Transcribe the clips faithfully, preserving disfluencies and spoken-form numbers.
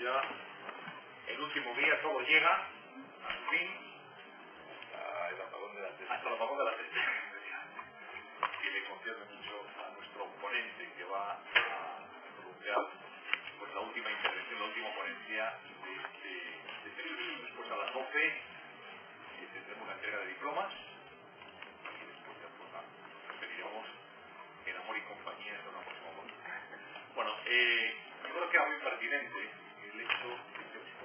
era el último día, todo llega, al fin, hasta el apagón de la testa. Hasta el apagón de la testa. Que le concierne mucho a nuestro ponente que va a pronunciar pues, la última intervención, la última ponencia de este de televisión. Después a las doce eh, tendremos una entrega de diplomas y después ya pues, nada, nos despediremos en Amor y Compañía hasta una próxima oportunidad. Bueno, eh, yo creo que era muy pertinente el hecho de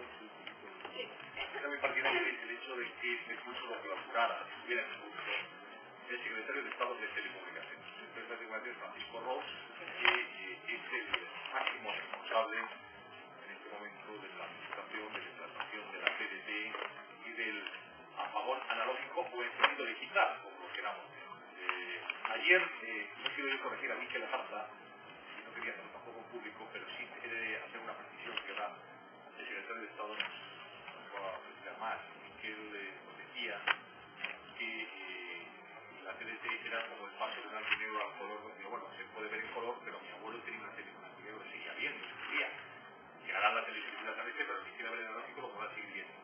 que era muy pertinente el hecho de que este curso lo clausurara, estuviera en curso el secretario de Estado de Telecomunicaciones, el secretario de Telecomunicaciones Francisco Ros, que eh, es el máximo responsable en este momento de la administración, de la implantación de la T D T y del apagón analógico o encendido digital, como lo queramos ver. Eh, ayer, eh, no quiero ir a corregir a Miquel Ajarta, y no quería hacerlo tampoco en público, pero sí he de hacer una precisión que era el secretario de Estado nos, nos va a precisar más. Miquel eh, nos decía que eh, la T D T era como el paso de blanco y negro al color. Digo, bueno, se puede ver en color, pero mi abuelo tenía una tele blanco y negro, seguía viendo, seguía. Llegará la televisión inmediatamente, pero si quiere ver el analógico lo podrá seguir viendo.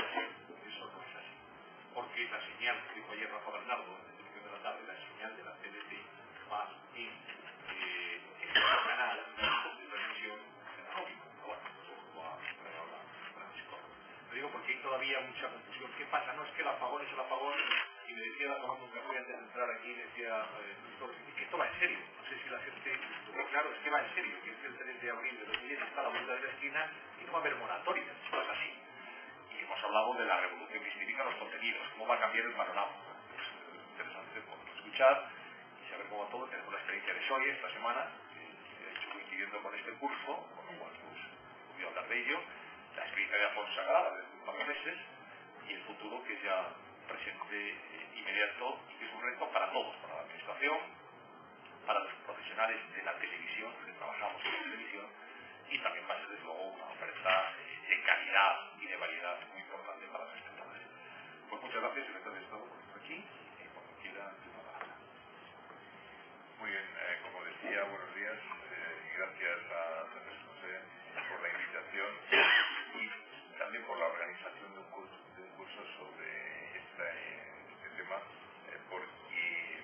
Eso no es así. Porque la señal, que dijo ayer Rafa Bernardo, en la televisión de la tarde, la señal de la T D T va en eh, el canal de transmisión analógico. Bueno, eso va a hablar Francisco. Lo digo porque hay todavía mucha confusión. ¿Qué pasa? No es que el apagón es el apagón. Y me decía, tomando un café antes de entrar aquí, me decía, eh, es que esto va en serio. No sé si la gente, pero claro, es que va en serio, que es el tres de abril de dos mil diez, está a la vuelta de la esquina y no va a haber moratoria, esto es así. Y hemos hablado de la revolución que significan los contenidos, cómo va a cambiar el panorama. Es interesante poderlo escuchar y saber cómo va todo. Tenemos la experiencia de Soy esta semana, que he hecho coincidiendo con este curso, con lo cual pues, voy a hablar de ello, la experiencia de Afonso Sagrada desde un par de meses y el futuro que ya presente eh, inmediato y que es un reto para todos, para la administración, para los profesionales de la televisión, que trabajamos en la televisión, y también va a ser desde luego una oferta eh, de calidad y de variedad muy importante para los espectadores. Pues muchas gracias, secretario de Estado, por estar aquí y cuando quiera de una palabra. Muy bien, eh, como decía, buenos días eh, y gracias a Andrés José por la invitación y también por la organización de un curso, de un curso sobre esta, este tema, eh, porque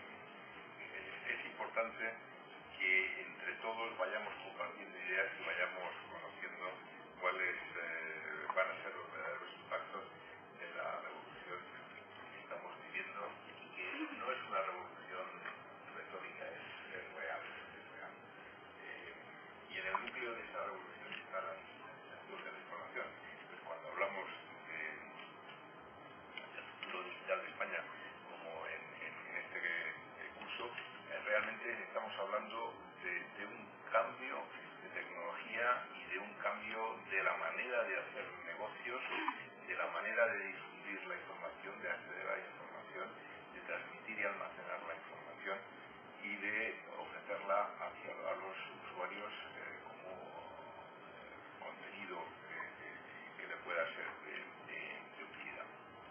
eh, es importante que entre todos vayamos compartiendo ideas y vayamos conociendo cuáles eh, van a ser los verdaderos impactos de la revolución que estamos viviendo y que no es una revolución retórica, es, es real, es real. Eh, y en el núcleo de esa revolución está la digitalización de la información. Pues cuando hablamos de, del futuro digital de España, como en, en, en este eh, curso, eh, realmente estamos hablando de, de un cambio de tecnología y de un cambio de la manera de hacer negocios, de la manera de difundir la información, de acceder a la información, de transmitir y almacenar la información y de ofrecerla hacia a los usuarios eh, como eh, contenido eh, que le pueda ser de, de, de utilidad.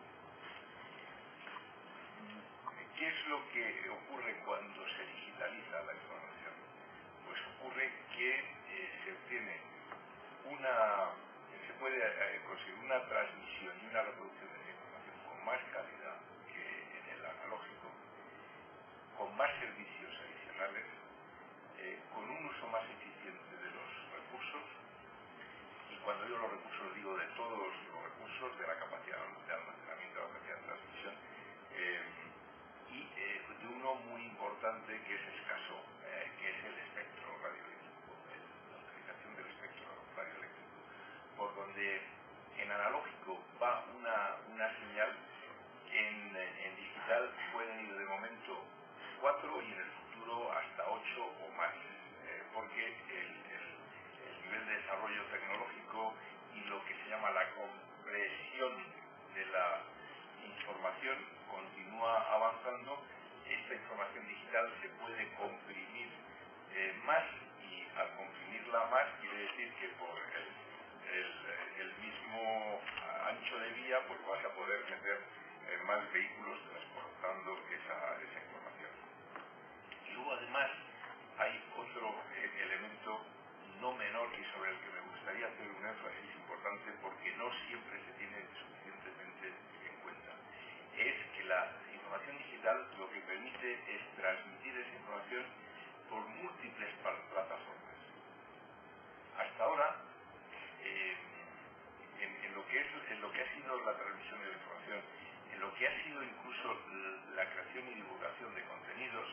¿Qué es lo que ocurre cuando se digitaliza la información? Pues ocurre que eh, se obtiene una, se puede eh, conseguir una transmisión y una reproducción de la información con más calidad que en el analógico, con más servicios adicionales, eh, con un uso más eficiente de los recursos, y cuando digo los recursos digo de todos los recursos, de la capacidad de almacenamiento, de la capacidad de transmisión, eh, y eh, de uno muy importante que es escaso, eh, que es el espectro radioeléctrico, la utilización del espectro radioeléctrico, por donde en analógico va una, una señal, en, en digital pueden ir de momento cuatro y en el futuro hasta ocho o más, eh, porque el, el, el nivel de desarrollo tecnológico y lo que se llama la compresión de la información continúa avanzando. Esta información digital se puede comprimir eh, más y al comprimirla más quiere decir que por el, el, el mismo ancho de vía pues vas a poder meter eh, más vehículos transportando esa, esa información. Y luego además hay otro eh, elemento no menor y sobre el que me gustaría hacer un énfasis importante porque no siempre se tiene suficientemente en cuenta. Es que la información digital lo que permite es transmitir esa información por múltiples plataformas. Hasta ahora, eh, en, en, lo que es, en lo que ha sido la transmisión de la información, en lo que ha sido incluso la creación y divulgación de contenidos,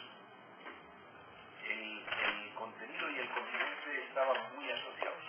el, el contenido y el continente estaban muy asociados.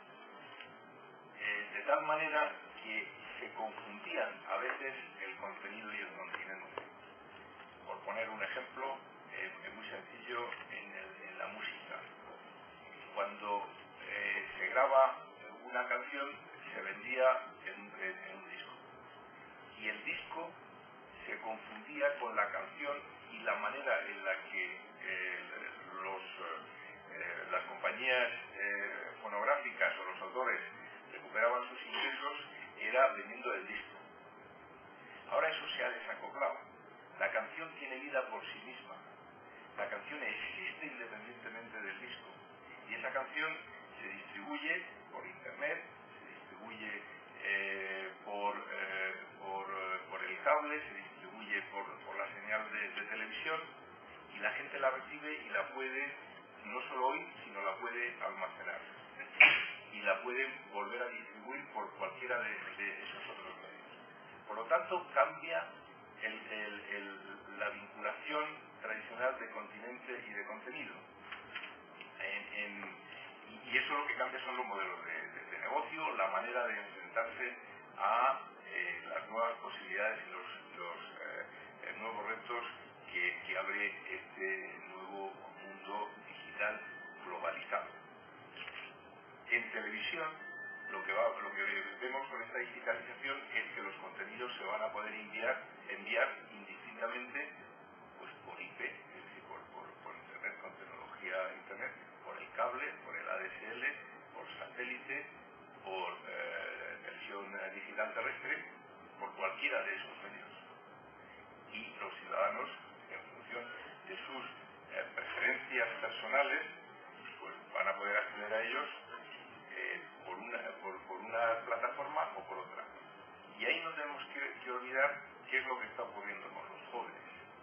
Eh, de tal manera que se confundían a veces el contenido y el continente. Por poner un ejemplo, eh, muy sencillo, en, el, en la música. Cuando eh, se graba una canción, se vendía en, en, en un disco. Y el disco se confundía con la canción y la manera en la que eh, los, eh, las compañías eh, fonográficas o los autores recuperaban sus ingresos era vendiendo el disco. Ahora eso se ha desacoplado. La canción tiene vida por sí misma. La canción existe independientemente del disco. Y esa canción se distribuye por internet, se distribuye eh, por, eh, por, por el cable, se distribuye por, por la señal de, de televisión, y la gente la recibe y la puede no solo oír, sino la puede almacenar. Y la pueden volver a distribuir por cualquiera de, de esos otros medios. Por lo tanto, cambia el, el, el, la vinculación tradicional de continente y de contenido. En, en, y eso lo que cambia son los modelos de, de, de negocio, la manera de enfrentarse a eh, las nuevas posibilidades y los, los eh, nuevos retos que, que abre este nuevo mundo digital globalizado. En televisión, lo que, va, lo que vemos con esta digitalización es que los contenidos se van a poder enviar, enviar indistintamente pues, por I P, es decir, por, por, por Internet, con tecnología Internet, por el cable, por el A D S L, por satélite, por eh, televisión digital terrestre, por cualquiera de esos medios. Y los ciudadanos, en función de sus eh, preferencias personales, pues van a poder acceder a ellos eh, por, una, por, por una plataforma o por otra. Y ahí no tenemos que, que olvidar qué es lo que está ocurriendo con los jóvenes.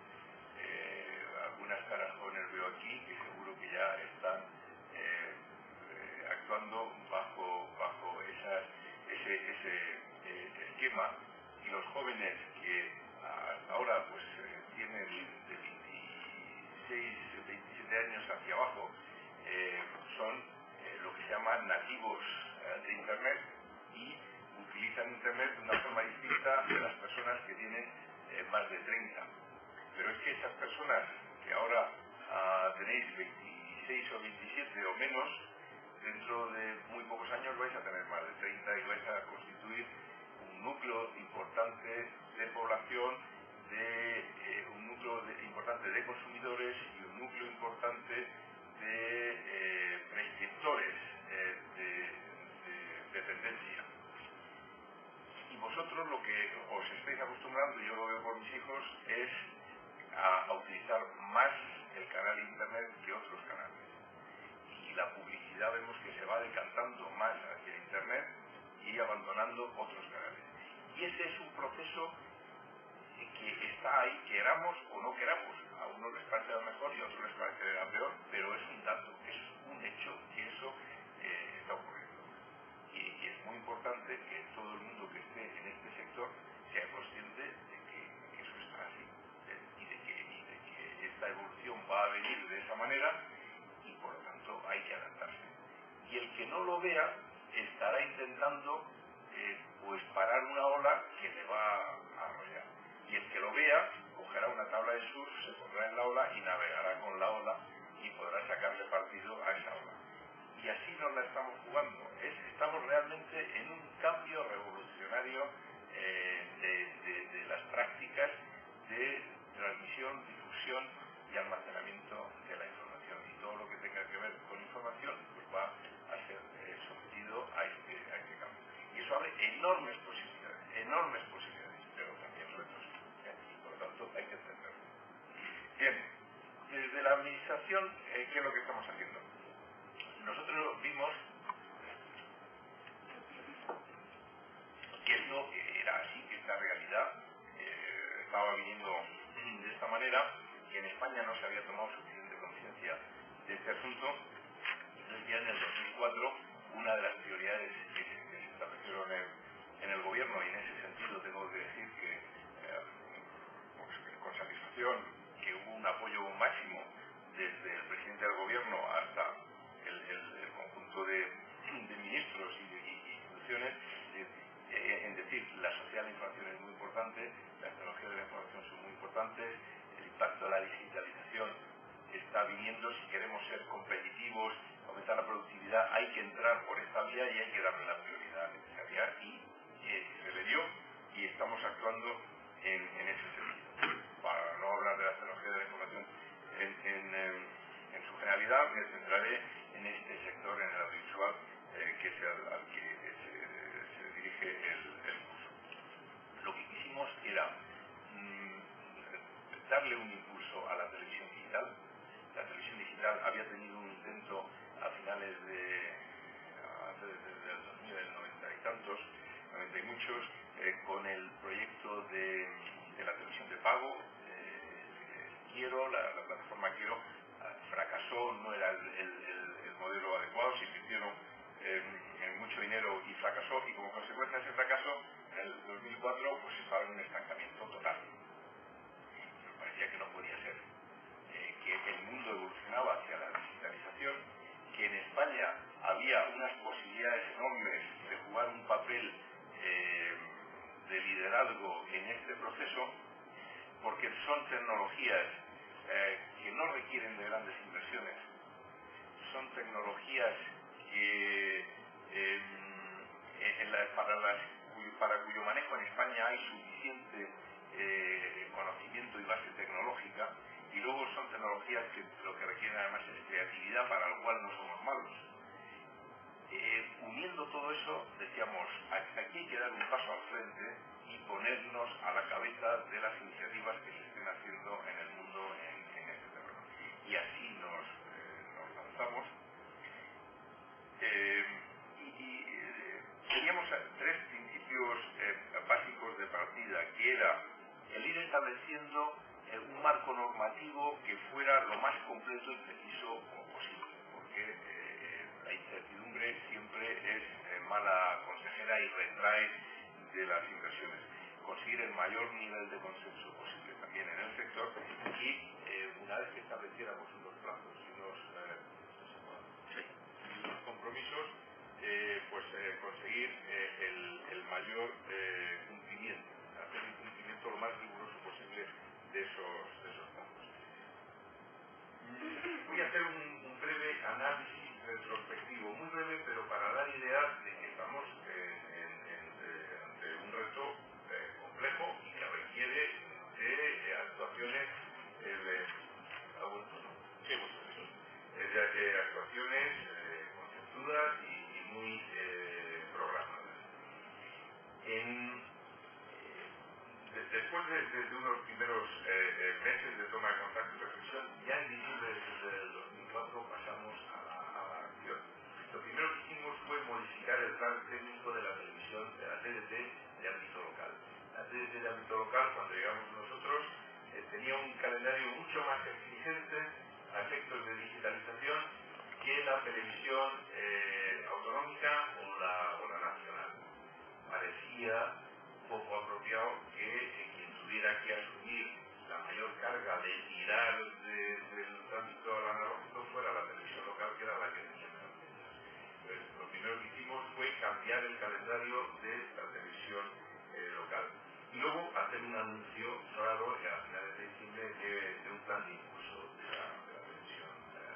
Eh, algunas caras jóvenes veo aquí que seguro que ya están eh, eh, actuando bajo, bajo esas, ese, ese eh, esquema, y los jóvenes que hasta ahora pues eh, tienen de veintiséis, veintisiete años hacia abajo, eh, son eh, lo que se llama nativos eh, de Internet, y utilizan Internet de una forma distinta de las personas que tienen eh, más de treinta. Pero es que esas personas que ahora ah, tenéis veintiséis o veintisiete o menos, dentro de muy pocos años vais a tener más de treinta y vais a constituir un núcleo importante de población, de eh, un núcleo de, importante de consumidores y un núcleo importante de eh, prescriptores eh, de, de, de tendencia. Y vosotros lo que os estáis acostumbrando, y yo lo veo por mis hijos, es a, a utilizar más el canal Internet que otros canales. Y la publicidad vemos que se va decantando más hacia Internet y abandonando otros canales. Y ese es un proceso que está ahí, queramos o no queramos. A unos les parecerá mejor y a otros les parecerá peor, pero es un dato, es un hecho que eso eh, está ocurriendo. Y, y es muy importante que todo el mundo que esté en este sector sea consciente de que, que eso está así, ¿eh? y, de que, y de que esta evolución va a venir de esa manera, y por lo tanto hay que adaptarse. Y el que no lo vea estará intentando eh, pues parar una ola que le va a arrollar. Y el que lo vea cogerá una tabla de surf, se pondrá en la ola y navegará con la ola y podrá sacarle partido a esa ola. Y así nos la estamos jugando. Es, estamos realmente en un cambio revolucionario eh, de, de, de las prácticas de transmisión, difusión y almacenamiento de la información. Y todo lo que tenga que ver con información pues va a ser eh, sometido a este, a este cambio. Y eso abre enormes posibilidades, enormes posibilidades, pero también retos. ¿eh? Y por lo tanto hay que entenderlo. Bien, desde la administración, eh, ¿qué es lo que estamos haciendo? Nosotros vimos España no se había tomado suficiente conciencia de este asunto. Entonces ya en el dos mil cuatro una de las prioridades que, que se establecieron en, en el gobierno, y en ese sentido tengo que decir que eh, pues, con satisfacción que hubo un apoyo máximo desde el presidente del gobierno hasta el, el, el conjunto de, de ministros y de y instituciones, eh, eh, en decir, la sociedad de la información es muy importante, las tecnologías de la información son muy importantes, el impacto de la digitalización está viniendo. Si queremos ser competitivos, aumentar la productividad, hay que entrar por esta vía y hay que darle la prioridad necesaria, y eh, se le dio, y estamos actuando en, en ese sentido. Para no hablar de la tecnología de la información en, en, en su generalidad, me centraré en este sector, en el audiovisual, eh, que es al, al que se, se dirige el, el curso. Lo que quisimos era mmm, darle un impulso a la televisión digital. La televisión digital había tenido un intento a finales de antes de, del dos mil, del noventa y tantos, noventa y muchos, eh, con el proyecto de, de la televisión de pago. eh, Quiero, la, la plataforma Quiero, fracasó, no era el, el, el, el modelo adecuado, se invirtieron eh, en mucho dinero y fracasó, y como consecuencia de ese fracaso, en el dos mil cuatro pues estaba en un estancamiento total. Me parecía que no podía ser, eh, que el mundo evolucionaba hacia la digitalización, que en España había unas posibilidades enormes de jugar un papel eh, de liderazgo en este proceso, porque son tecnologías eh, que no requieren de grandes inversiones, son tecnologías que eh, en la, para, las, para cuyo manejo en España hay suficiente eh, conocimiento y base tecnológica, y luego son tecnologías que lo que requieren además es creatividad, para lo cual no somos malos. Eh, uniendo todo eso, decíamos, aquí hay que dar un paso al frente y ponernos a la cabeza de las iniciativas que se estén haciendo en el mundo en, en este terreno. Y así nos, eh, nos lanzamos. Eh, y y eh, teníamos tres principios eh, básicos de partida, que era el ir estableciendo eh, un marco normativo que fuera lo más completo y preciso como posible, porque eh, la incertidumbre siempre es eh, mala consejera y retrae de las inversiones. Conseguir el mayor nivel de consenso posible también en el sector, y eh, una vez que estableciéramos unos plazos y unos, eh, y unos compromisos, eh, pues eh, conseguir eh, el, el mayor eh, cumplimiento, hacer el cumplimiento lo más riguroso posible de esos, de esos plazos. Voy a hacer un, un breve análisis retrospectivo, muy breve, pero para dar ideas de que estamos eh, en, en, eh, ante un reto eh, complejo y que requiere de eh, actuaciones eh, de, ah, bueno, sí, eh, de, de actuaciones eh, consensuadas y, y muy eh, programadas. En, Después de, de, de unos primeros eh, eh, meses de toma de contacto y reflexión, ya en diciembre del dos mil cuatro pasamos a la, a la acción. Lo primero que hicimos fue modificar el plan técnico de la televisión, de la T D T de ámbito local. La T D T de ámbito local, cuando llegamos nosotros, eh, tenía un calendario mucho más exigente a efectos de digitalización que la televisión eh, autonómica o la, o la nacional. Parecía poco apropiado que eh, quien tuviera que asumir la mayor carga de tirar de, del tránsito al analógico fuera la televisión local, que era la que tenía menos medidas. Pues lo primero que hicimos fue cambiar el calendario de la televisión eh, local. Y luego hacer un anuncio raro a finales de diciembre de, de un plan de impulso de la, de la televisión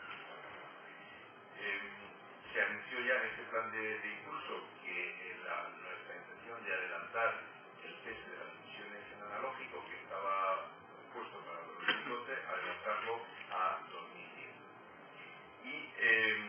eh, eh, se anunció ya en ese plan de, de impulso que eh, la, nuestra intención de adelantar el cese de las emisiones en analógico, que estaba puesto para dos mil doce, adelantarlo a dos mil diez. Y, eh,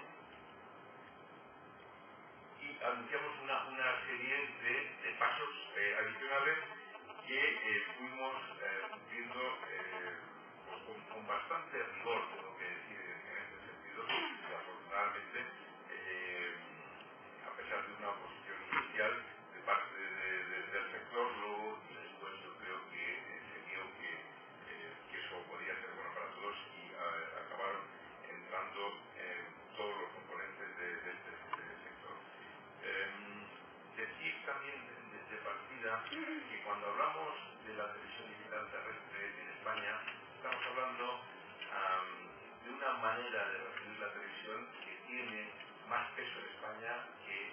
y anunciamos una, una serie de, de pasos eh, adicionales que eh, fuimos eh, cumpliendo eh, pues con, con bastante rigor, tengo que decir, en este sentido, y afortunadamente, eh, a pesar de una oposición inicial de parte de, de, del sector, luego y después yo creo que eh, se vio que, eh, que eso podía ser bueno para cuando hablamos de la televisión digital terrestre en España, estamos hablando um, de una manera de recibir la televisión que tiene más peso en España que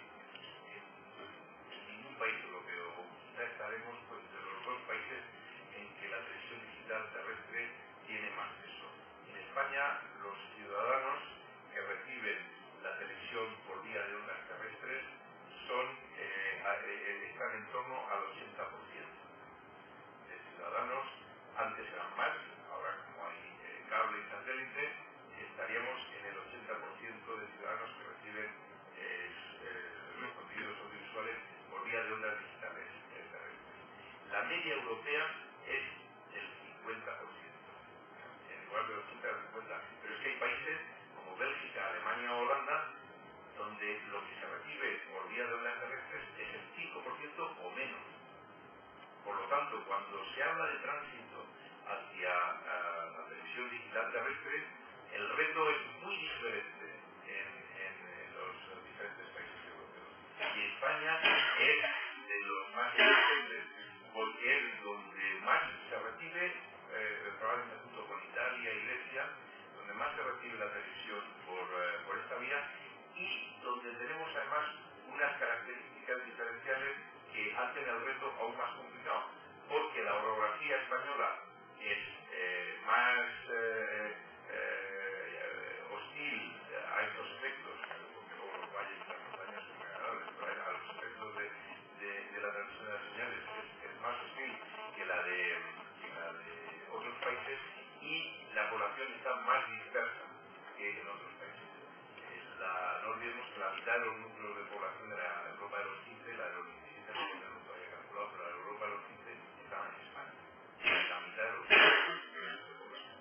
en, en ningún país europeo. Quizá estaremos pues, de los dos países en que la televisión digital terrestre tiene más peso. En España, los ciudadanos que reciben la televisión por vía de ondas terrestres son, eh, eh, están en torno al ochenta por ciento de ciudadanos. Antes eran más, ahora como hay eh, cable y satélite, estaríamos en el ochenta por ciento de ciudadanos que reciben eh, eh, los contenidos audiovisuales por vía de ondas digitales eh, terrestres. La media europea es el cincuenta por ciento, en lugar del ochenta al cincuenta, pero es que hay países como Bélgica, Alemania o Holanda donde lo que se recibe por vía de ondas terrestres es el cinco por ciento o menos. Por lo tanto, cuando se habla de tránsito hacia uh, la televisión digital terrestre, el reto es muy diferente en, en, en los diferentes países europeos. Y España es de los más diferentes, porque es donde más se recibe, eh, probablemente junto con Italia y Grecia, donde más se recibe la televisión por, eh, por esta vía, y donde tenemos además unas características diferenciales que hacen el reto aún más complicado, porque la orografía española es eh, más eh, eh, hostil a estos efectos, porque luego los valles y las montañas son muy agradables, pero a los efectos de, de, de la transmisión de las señales es, es más hostil que la, de, que la de otros países, y la población está más dispersa que en otros países. La, no olvidemos que la mitad de los núcleos de población de la Europa de los quince, la de los diecisiete no lo tenemos todavía calculado, pero la de Europa de los quince estaba en España. La mitad de los núcleos de población.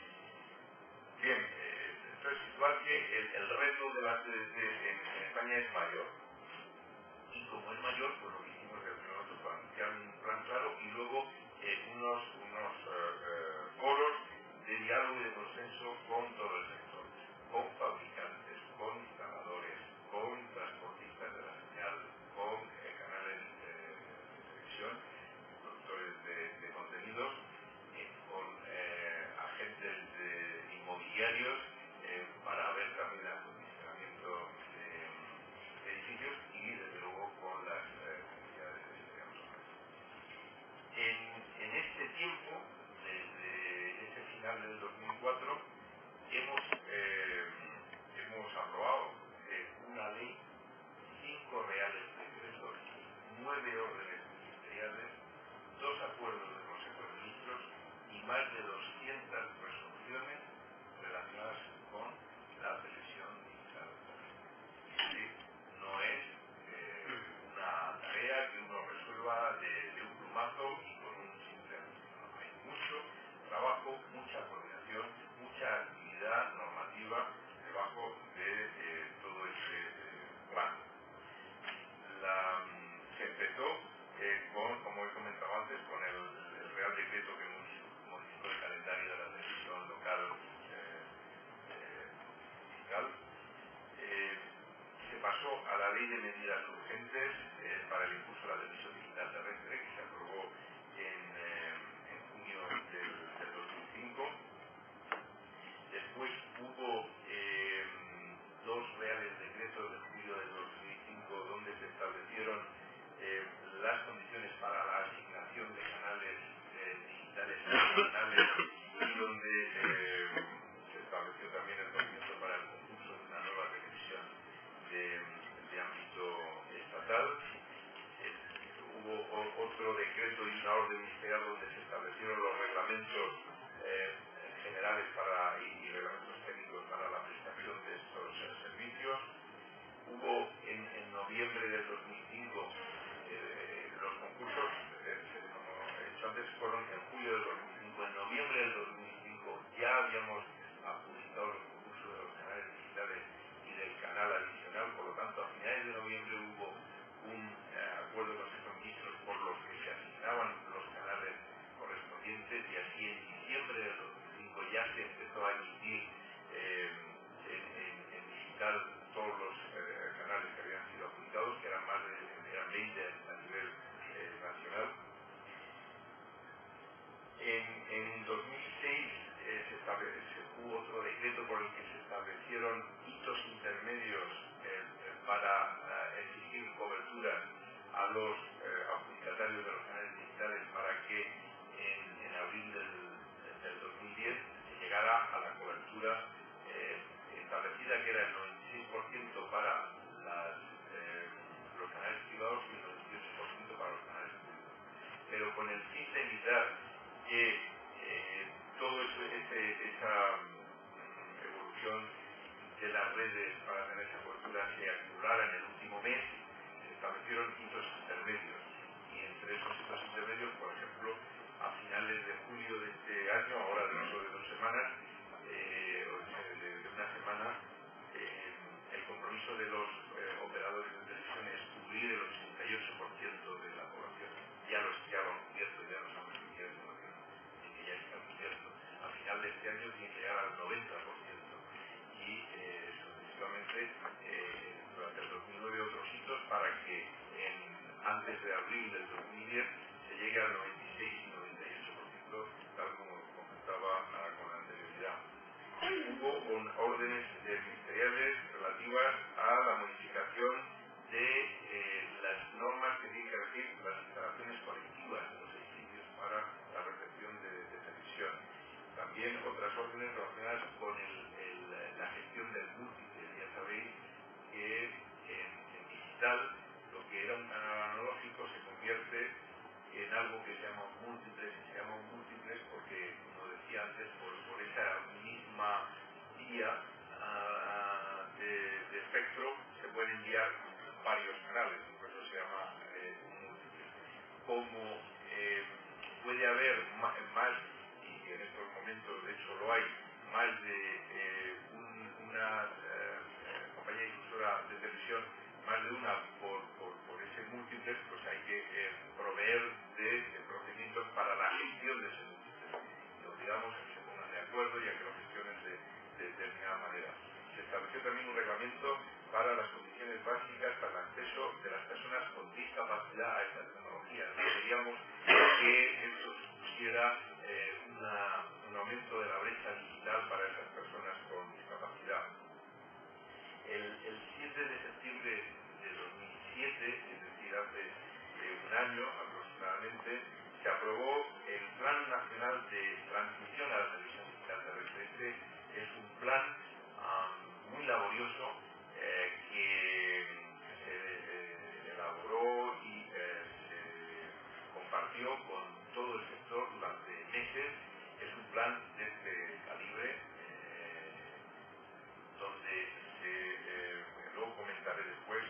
Bien, eh, entonces igual que el, el reto de la T D T en, en España es mayor, y como es mayor, pues lo que hicimos es primero plantear un plan claro y luego eh, unos, unos eh, eh, foros de diálogo y de consenso con todo el sector, con fabricantes, con instaladores, con transportistas de la señal, con eh, canales eh, de televisión, productores de, de contenidos, eh, con eh, agentes de inmobiliarios eh, para ver también el acondicionamiento de, de edificios y desde luego con las eh, comunidades de estudiantes. En, en este tiempo, desde ese final del dos mil cuatro, hemos eh, hemos aprobado eh, una ley, cinco reales decretos, nueve órdenes ministeriales, dos acuerdos del Consejo de Ministros y más de doscientas resoluciones relacionadas con la televisión digital. Es decir, no es eh, una tarea que uno resuelva de, de un plumazo y con un simple anuncio. Hay mucho trabajo, mucha coordinación, mucha actividad normativa debajo de eh, todo ese eh, plan. La, se empezó eh, con, como he comentado antes, con el, el Real Decreto que modificó el calendario de la televisión local eh, eh, digital. Eh, se pasó a la Ley de Medidas Urgentes eh, para el impulso de la televisión digital terrestre, que se aprobó en, eh, en junio del, del dos mil cinco. Después hubo eh, dos reales decretos de julio del dos mil cinco donde se establecieron eh, las condiciones para la asignación de canales eh, digitales nacionales y donde eh, se estableció también el procedimiento para el concurso de una nueva televisión de, de ámbito estatal. Eh, hubo o, otro decreto y una orden ministerial donde se establecieron los reglamentos eh, generales para, y, y reglamentos técnicos para la prestación de estos eh, servicios. Hubo en, en noviembre del dos mil cinco eh, los concursos, eh, como he dicho antes, fueron en julio del dos mil cinco. En noviembre del dos mil cinco ya habíamos adjudicado los concursos de los canales digitales y del canal adicional, por lo tanto a finales de noviembre hubo un eh, acuerdo con los ministros por los que se asignaban los canales correspondientes, y así en diciembre del dos mil cinco ya se empezó a emitir eh, en, en, en digital todos los eh, canales que habían sido adjudicados, que eran más de eran veinte a nivel eh, nacional. en dos mil seis eh, se estableció, hubo otro decreto por el que se establecieron hitos intermedios eh, para eh, exigir coberturas a los eh, adjudicatarios de los canales digitales para que en, en abril del, del dos mil diez se llegara a la cobertura eh, establecida, que era el noventa y seis por ciento para las, eh, los canales privados y el noventa y ocho por ciento para los canales públicos. Pero con el fin de evitar que eh, todo eso, ese, esa um, evolución de las redes para tener esa cobertura se acumulara en el último mes, se establecieron hitos intermedios. Y entre esos hitos intermedios, por ejemplo, a finales de julio de este año, ahora dentro de dos semanas, eh, o de, de una semana, eh, el compromiso de los eh, operadores de televisión es cubrir el ochenta y ocho por ciento de la población. Ya lo, ya lo han cubierto, ya nos han cubierto, que ya está cubierto. A final de este año tiene que llegar al noventa por ciento. Y eh, sucesivamente, eh, durante el dos mil nueve, otros hitos para que en, antes de abril del dos mil diez se llegue al noventa y seis y noventa y ocho por ciento, tal como comentaba ah, con anterioridad. Hubo un, órdenes eh, ministeriales relativas a la modificación de eh, las normas que tienen que regir las instalaciones colectivas de los edificios para la recepción de, de televisión. También otras órdenes relacionadas con el, el, la gestión del múltiple. Ya sabéis que en, en digital lo que era un canal analógico se convierte en algo que se llama un múltiple. Se llama un múltiple porque, como decía antes, por, por esa misma vía uh, de, de espectro se pueden enviar varios canales, por eso se llama eh, un múltiple. Como eh, puede haber más, más, y en estos momentos de hecho lo hay, más de eh, un, una eh, compañía difusora de televisión, más de una por, por, por ese múltiple, pues hay que eh, proveer de, de procedimientos para la gestión de ese múltiple. Y obligamos a que se pongan de acuerdo y a que lo gestionen de, de determinada manera. Se estableció también un reglamento para las condiciones básicas para el acceso de las personas con discapacidad a esta tecnología. Queríamos que eso supusiera eh, una, un aumento de la brecha digital para esas personas con discapacidad. El, el siete de septiembre de dos mil siete, es decir, hace eh, un año aproximadamente, se aprobó el Plan Nacional de Transmisión a la Televisión Digital Terrestre. Este es un plan um, muy laborioso eh, que se eh, elaboró y eh, se compartió con todo el sector durante meses. Es un plan de este calibre eh, donde se, eh, luego comentaré después,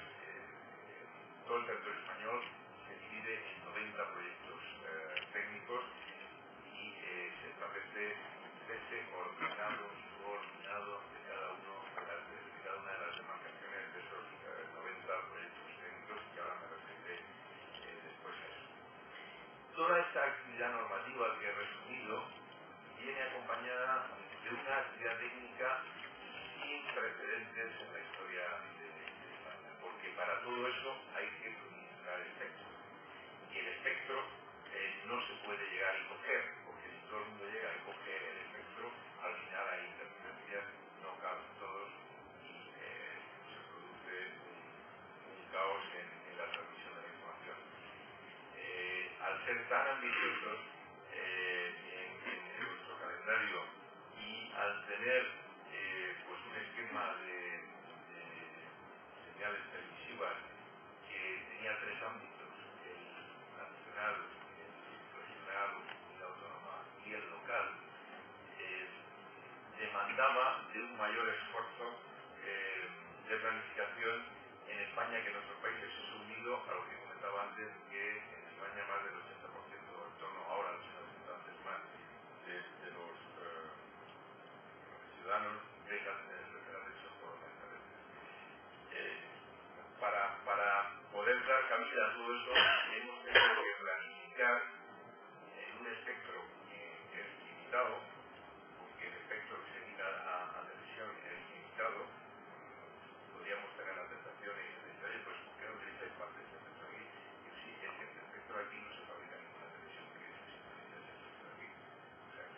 eh, todo el territorio español se divide en noventa proyectos eh, técnicos y eh, se establece un cese ordenado y coordinado de cada, uno, de, las, de cada una de las demarcaciones de esos eh, noventa proyectos técnicos, que ahora me referiré eh, después a eso. Toda esta actividad normativa que he resumido viene acompañada de una actividad técnica sin precedentes en la historia de, de España, porque para todo eso hay que suministrar espectro. Y el espectro eh, no se puede llegar y coger, porque si todo el mundo llega y coge el espectro, al final hay interferencias, no caben todos y eh, se produce un, un caos en, en la transmisión de la información. Eh, al ser tan ambiciosos eh, en, en, en nuestro calendario y al tener eh, pues un esquema de, de señales televisivas que tenía tres ámbitos, el nacional, el regional y la autónoma y el local, eh, demandaba de un mayor esfuerzo eh, de planificación en España que en otros países. Eso es unido a lo que comentaba antes, que en España más del ochenta por ciento, en torno ahora al ochenta por ciento, antes más, de, de los eh, ciudadanos tengan televisión por las terrestres. Eh, para, para poder dar cabida a todo eso, hemos tenido que planificar en un espectro eh, que es limitado, porque el espectro que se emita a, a televisión es limitado. Podríamos tener la tentación y decir, oye, pues ¿por qué no utilizáis parte de este espectro aquí? Y sí, es que este espectro aquí no se fabrica ninguna televisión que se utilice ese espectro aquí. O sea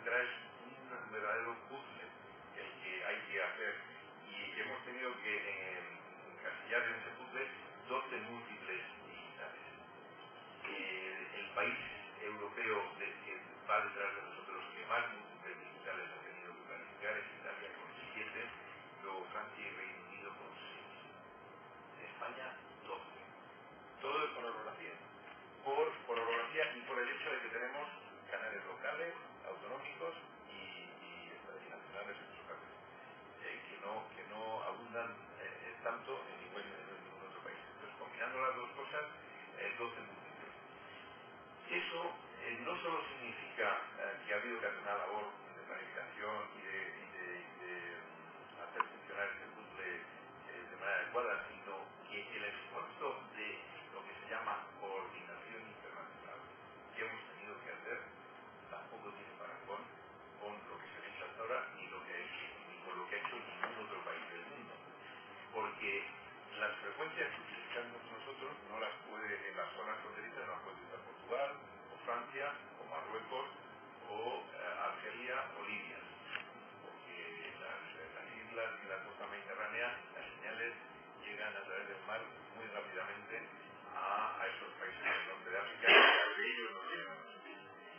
etcétera, es un verdadero puzzle el que hay que hacer, y hemos tenido que eh, encasillar en ese puzzle doce múltiples digitales. Eh, el país europeo de, que va detrás de nosotros que más múltiples digitales ha tenido que planificar es Italia con siete, luego Francia y Reino Unido con seis. España doce. Todo es por orografía. Por, por orografía y por el hecho de que tenemos canales locales, autonómicos y, y, y nacionales en sus casos, eh, que, no, que no abundan eh, tanto en ningún, en ningún otro país. Entonces, combinando las dos cosas, eh, doce múltiples. Eso eh, no solo significa eh, que ha habido que hacer una labor de planificación y de, y de, y de um, hacer funcionar este puzzle eh, de manera adecuada, sino que el esfuerzo de lo que se llama coordinación internacional que hemos tenido que hacer tampoco tiene parangón con lo que se ha hecho hasta ahora ni lo que ha hecho, ni con lo que ha hecho ningún otro país del mundo, porque las frecuencias que utilizamos nosotros no las puede, en las zonas fronterizas no las puede utilizar Portugal, o Francia, o Marruecos, o eh, Argelia, o Libia, porque las, las islas y la costa mediterránea, las señales llegan a través del mar muy rápidamente a, a esos países del norte de África, y de ellos no llegan a nosotros.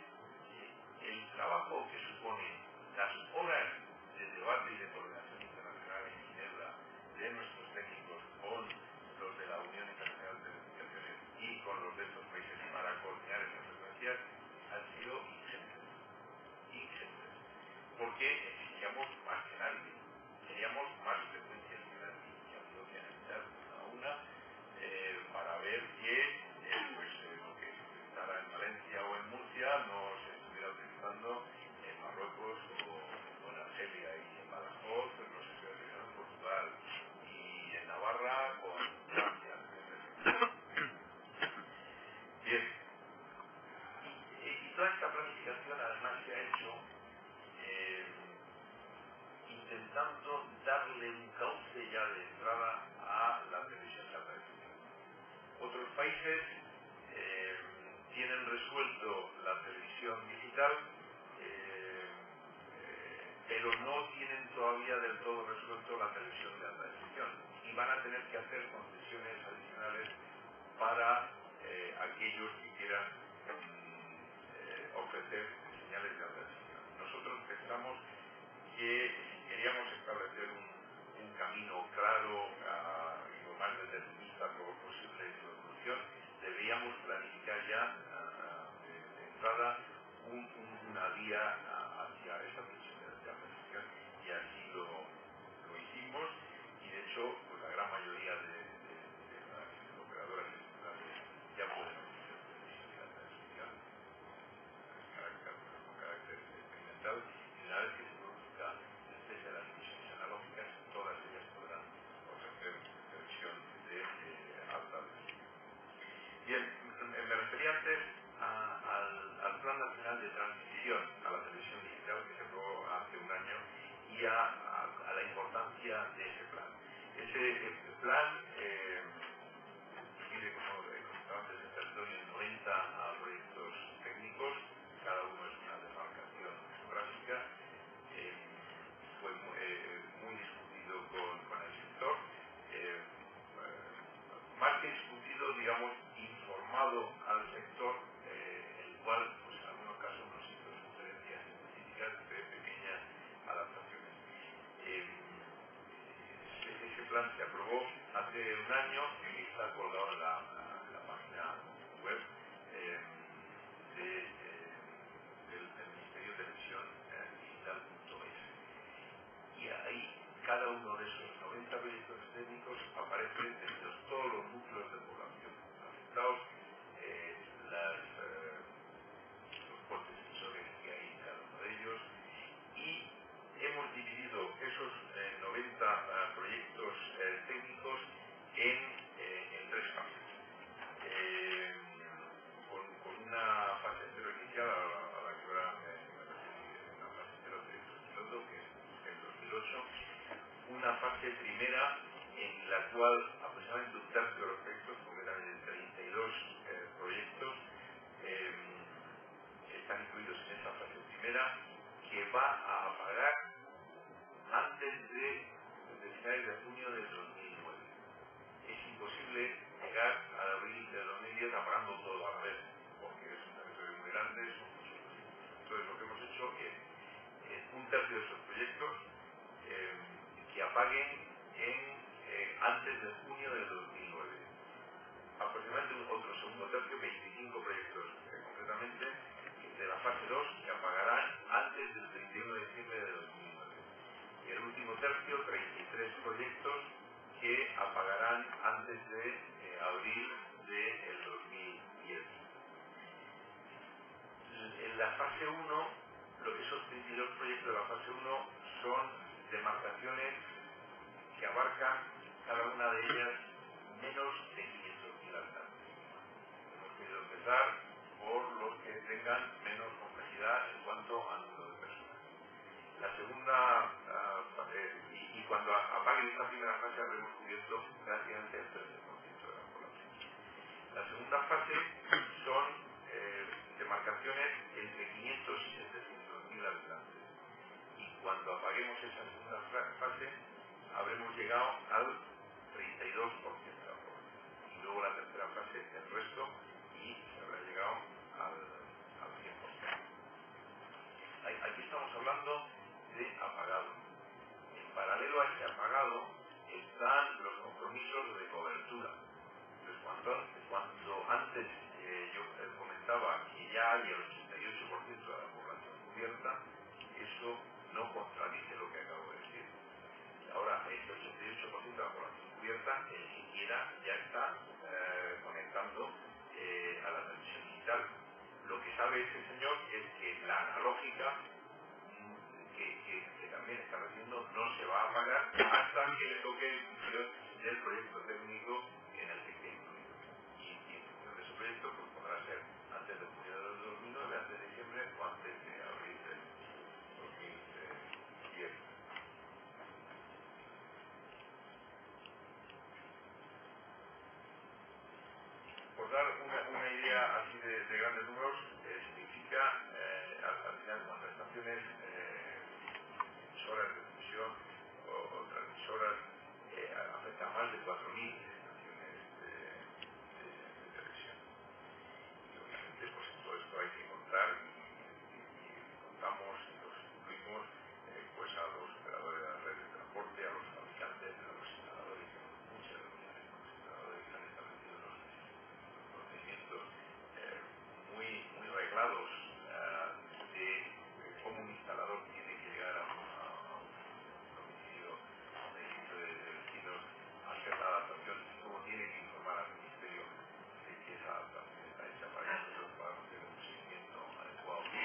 El trabajo que supone las horas de debate y de coordinación internacional en Ginebra de nuestros técnicos con los de la Unión Internacional de Telecomunicaciones y con los de estos países para coordinar esas frecuencias han sido ingentes, ingentes, porque exigíamos más que nadie, queríamos más frecuencias que nadie, y ha habido que analizar una a una eh, para ver que eh, pues, eh, lo que se utilizara en Valencia o en Murcia no se estuviera utilizando en Marruecos o, o en Argelia, y en Badajoz pues no se estuviera utilizando en Portugal, y en Navarra o en Francia, etcétera. Bien, y, y toda esta planificación además se ha hecho eh, intentando darle un cauce ya de entrada a la televisión de alta definición. Otros países eh, tienen resuelto la televisión digital, eh, eh, pero no tienen todavía del todo resuelto la televisión de alta definición, y van a tener que hacer concesiones adicionales para eh, aquellos que quieran eh, ofrecer señales de alta definición. Nosotros pensamos que si queríamos establecer un, un camino claro uh, y lo más determinista posible en su evolución, deberíamos planificar ya uh, de, de entrada un, un, una vía uh, hacia esa televisión de alta definición, y así lo, lo hicimos, y de hecho pues la gran mayoría de, de, de las operadoras estatales ya pueden ofrecer televisión de alta definición con carácter experimental, y una vez que se produzca el cese de las emisiones analógicas, todas ellas podrán ofrecer televisión de eh, alta definición. Bien, me refería antes a, al, al Plan Nacional de Transición a la Televisión Digital que se aprobó hace un año, y a, a, a la importancia de ese plan. Ese, ese plan eh, tiene, como comentaba antes el territorio, noventa proyectos técnicos, cada uno es una demarcación geográfica. Eh, fue muy, eh, muy discutido con, con el sector, eh, eh, más que discutido, digamos, informado al sector, eh, el cual, pues en algunos casos nos hizo sugerencias específicas de pequeñas adaptaciones. Eh, ese, ese plan se aprobó hace un año y está colgado en la, en la página web eh, de, eh, del, del Ministerio de Televisión eh, Digital punto es. Y ahí cada uno de esos noventa proyectos técnicos aparece dentro de todos los núcleos de población afectados, eh, las, eh, los postes sensores que hay en cada uno de ellos, y hemos dividido esos eh, noventa eh, proyectos eh, técnicos en, eh, en tres fases. Eh, con, con una fase cero inicial a la, a la que ahora eh, me referí, una fase cero de piloto que es en dos mil ocho, una fase primera en la cual aproximadamente un tercio de los proyectos, concretamente treinta y dos eh, proyectos, eh, están incluidos en esa fase primera, que va a apagar antes de, de finales de junio del dos mil nueve. Es imposible llegar a abril del dos mil diez apagando todo a la vez, porque es un territorio muy grande, son muchos proyectos. Entonces lo que hemos hecho es eh, un tercio de esos proyectos eh, que apaguen en, eh, antes de junio del dos mil nueve. Aproximadamente otro segundo tercio, veinticinco proyectos eh, concretamente, de la fase dos que apagarán antes del treinta y uno de diciembre de dos mil nueve. Y el último tercio, treinta y tres proyectos que apagarán antes de eh, abril del dos mil diez. En la fase uno, lo que esos treinta y dos proyectos de la fase uno son demarcaciones que abarcan cada una de ellas menos de quinientos mil habitantes. Hemos querido empezar por los que tengan menos complejidad en cuanto al número de personas. La segunda, uh, eh, y, y cuando apaguen esta primera fase habremos cubierto prácticamente el trece por ciento de la población. La segunda fase son eh, demarcaciones entre quinientos y setecientos mil habitantes. Y cuando apaguemos esa segunda fase habremos llegado al treinta y dos por ciento de la población. Y luego la tercera fase, el resto, y se habrá llegado al, al cien por ciento. Aquí estamos hablando de apagado. En paralelo a este apagado están los compromisos de cobertura. Entonces, cuando, cuando antes eh, yo eh, comentaba que ya hay el ochenta y ocho por ciento de la población cubierta, eso no contradice lo que acabo de decir. Ahora, este ochenta y ocho por ciento de la población cubierta ni siquiera ya está eh, conectando eh, a la televisión digital. Lo que sabe este señor es que la analógica que, que, que también está haciendo no se va a apagar hasta que le toque en función del proyecto técnico en el que esté incluido. Y, y en función de ese proyecto pues podrá ser antes de junio del dos mil nueve, antes de diciembre o antes de abril del dos mil diez. Por dar una, una idea así de, de grandes números, eh, significa eh, al, al final cuando estaciones eh, emisoras de televisión o, o transmisoras eh, afecta a más de cuatro mil estaciones de, de, de televisión. Y obviamente pues todo esto hay que contar y, y, y contamos y los incluimos eh, pues a los operadores de la red de transporte, a los fabricantes, a los instaladores, muchas reuniones con los instaladores que han establecido los procedimientos eh, muy, muy reglados uh, de, de cómo un instalador tiene que llegar a un, a un domicilio, a un edificio de, de vecinos, a hacer la adaptación y cómo tiene que informar al ministerio de que esa adaptación está hecha para que nosotros podamos tener un seguimiento adecuado de,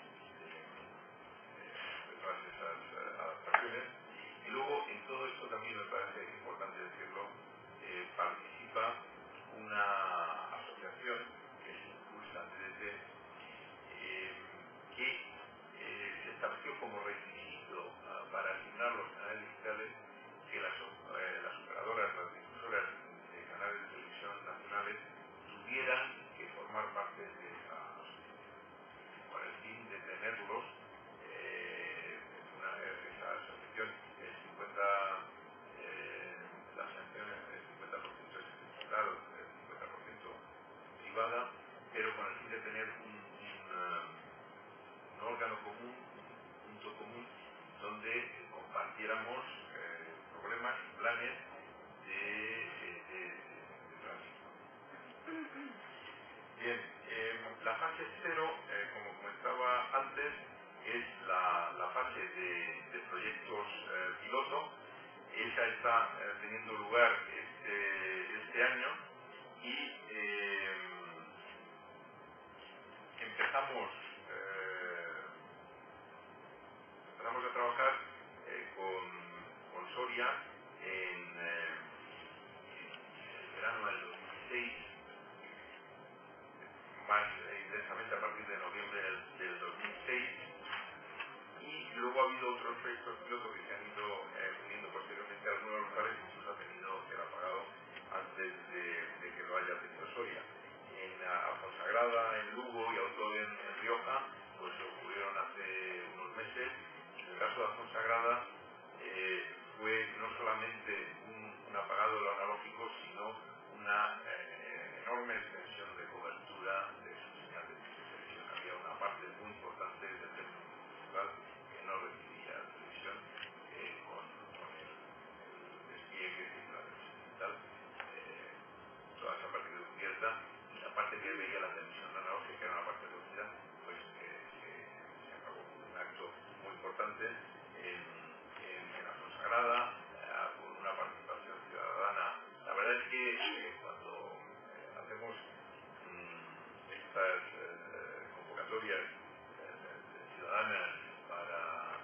de, de todas esas uh, adaptaciones. Y luego en todo esto también me parece importante decirlo, eh, participa una asociación que se impulsa desde eh, que eh, se estableció como requisito uh, para asignar los canales digitales que las, eh, las operadoras, las difusoras de canales de televisión nacionales tuvieran que formar parte de esa asociación con el fin de tenerlos eh, una, esa asociación el cincuenta eh, la asociación el cincuenta por ciento es estatal, privada, pero con el fin de tener un, un, uh, un órgano común, un punto común, donde compartiéramos eh, problemas y planes de, de, de tránsito. Bien, eh, la fase cero, eh, como comentaba antes, es la, la fase de, de proyectos eh, piloto. Esa está eh, teniendo lugar este, este año y eh, empezamos, eh, empezamos a trabajar eh, con, con Soria en, eh, en el verano del dos mil seis, más eh, intensamente a partir de noviembre del, del dos mil seis, y luego ha habido otros proyectos pilotos que se han ido eh, uniendo posteriormente a algunos lugares, incluso ha tenido el apagado antes de, de que lo haya tenido Soria. En Fonsagrada, en Lugo y Autol en, en Rioja, pues ocurrieron hace unos meses el caso de la Fonsagrada eh, fue no solamente un, un apagado de lo analógico, sino una eh, enorme extensión de cobertura de su señal de televisión. Había una parte muy importante del terreno municipal que no recibía televisión eh, con, con el, el despliegue de la televisión digital. Eh, toda esa parte quedó cubierta y la parte que veía la televisión analógica, que era una parte reducida, pues eh, se, se acabó. Un acto muy importante en, en, en la Fonsagrada, eh, con una participación ciudadana. La verdad es que eh, cuando eh, hacemos mmm, estas eh, convocatorias eh, ciudadanas para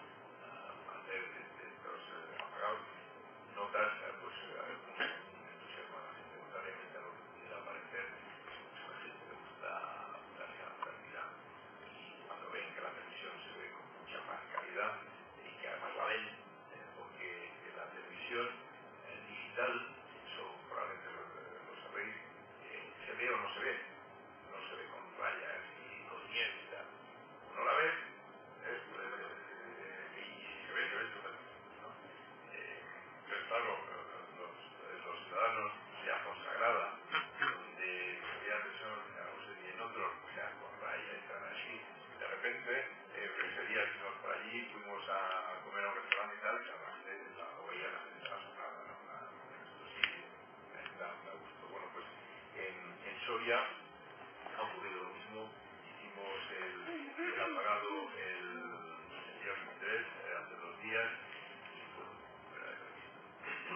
uh, hacer estos eh, apagados, notas eh, pues algún entusiasmo a la gente, contrariamente a lo que pudiera parecer, pues a la gente le gusta la gran cantidad y cuando ven que la televisión se ve con mucha más calidad y que además la ven eh, porque la televisión eh, digital, eso probablemente lo, lo sabéis, eh, se ve o no se ve, no se ve con rayas y con nieve y tal. No la ves, eh, pues, eh, y si se ve, se ve estupendo, ¿no? Eh, pero claro, los, los ciudadanos de Fonsagrada, donde había televisión y en otros, o sea, con rayas y tal así, de repente, eh, ese día que fuimos por allí, fuimos a comer a un restaurante y tal, y la gente la oía, la gente la sonaba, ¿no? Esto sí, da, da gusto. Bueno, pues en, en Soria ha ocurrido lo mismo. Hicimos el, el apagado el, el día veintitrés, eh, hace dos días, y fue fuera de previsto.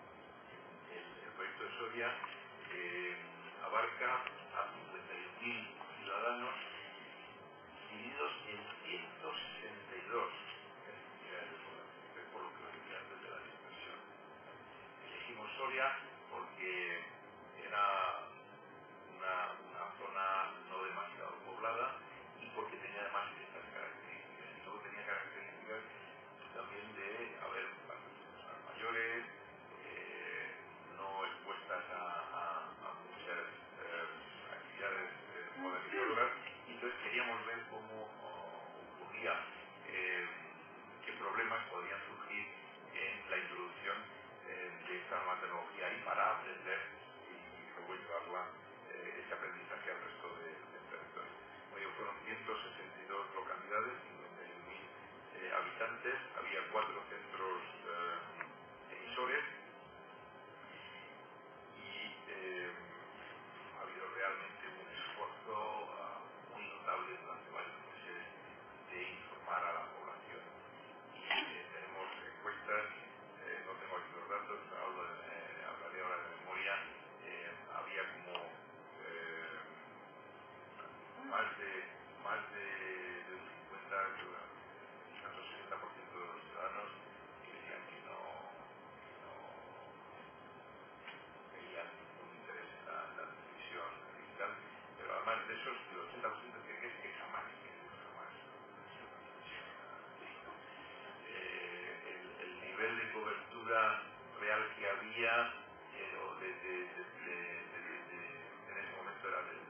El, el proyecto de Soria eh, abarca a cincuenta y un mil ciudadanos divididos en ciento sesenta y dos unidades de población, por lo que lo decía antes de la dispersión. Elegimos Soria porque era una, una zona no demasiado poblada y porque tenía además estas características. Y luego tenía características también de haber bastantes personas mayores, eh, no expuestas a, a, a muchas eh, actividades eh, modernizadoras, y entonces queríamos ver cómo oh, ocurría, eh, qué problemas podían surgir en la introducción eh, de esta nueva tecnología y para aprender y luego llevarla eh, ese aprendizaje al resto de, del territorio. Bueno, fueron ciento sesenta y dos localidades, cincuenta y un mil eh, habitantes, había cuatro centros eh, emisores y eh, ha habido realmente un esfuerzo uh, muy notable durante varios meses de informar a la población. Y eh, tenemos encuestas, eh, no tengo aquí los datos, pero hablo de, eh, hablaré ahora de memoria, eh, había como eh, más de más de, de un cincuenta, hasta un sesenta por ciento de los ciudadanos que decían que no, que no veían ningún interés en la, la televisión digital, pero además de esos, el ochenta por ciento decía que es que jamás, que jamás la televisión digital. Eh, el, el nivel de cobertura real que había, eh, o de, de, de, de, de, de, en ese momento era del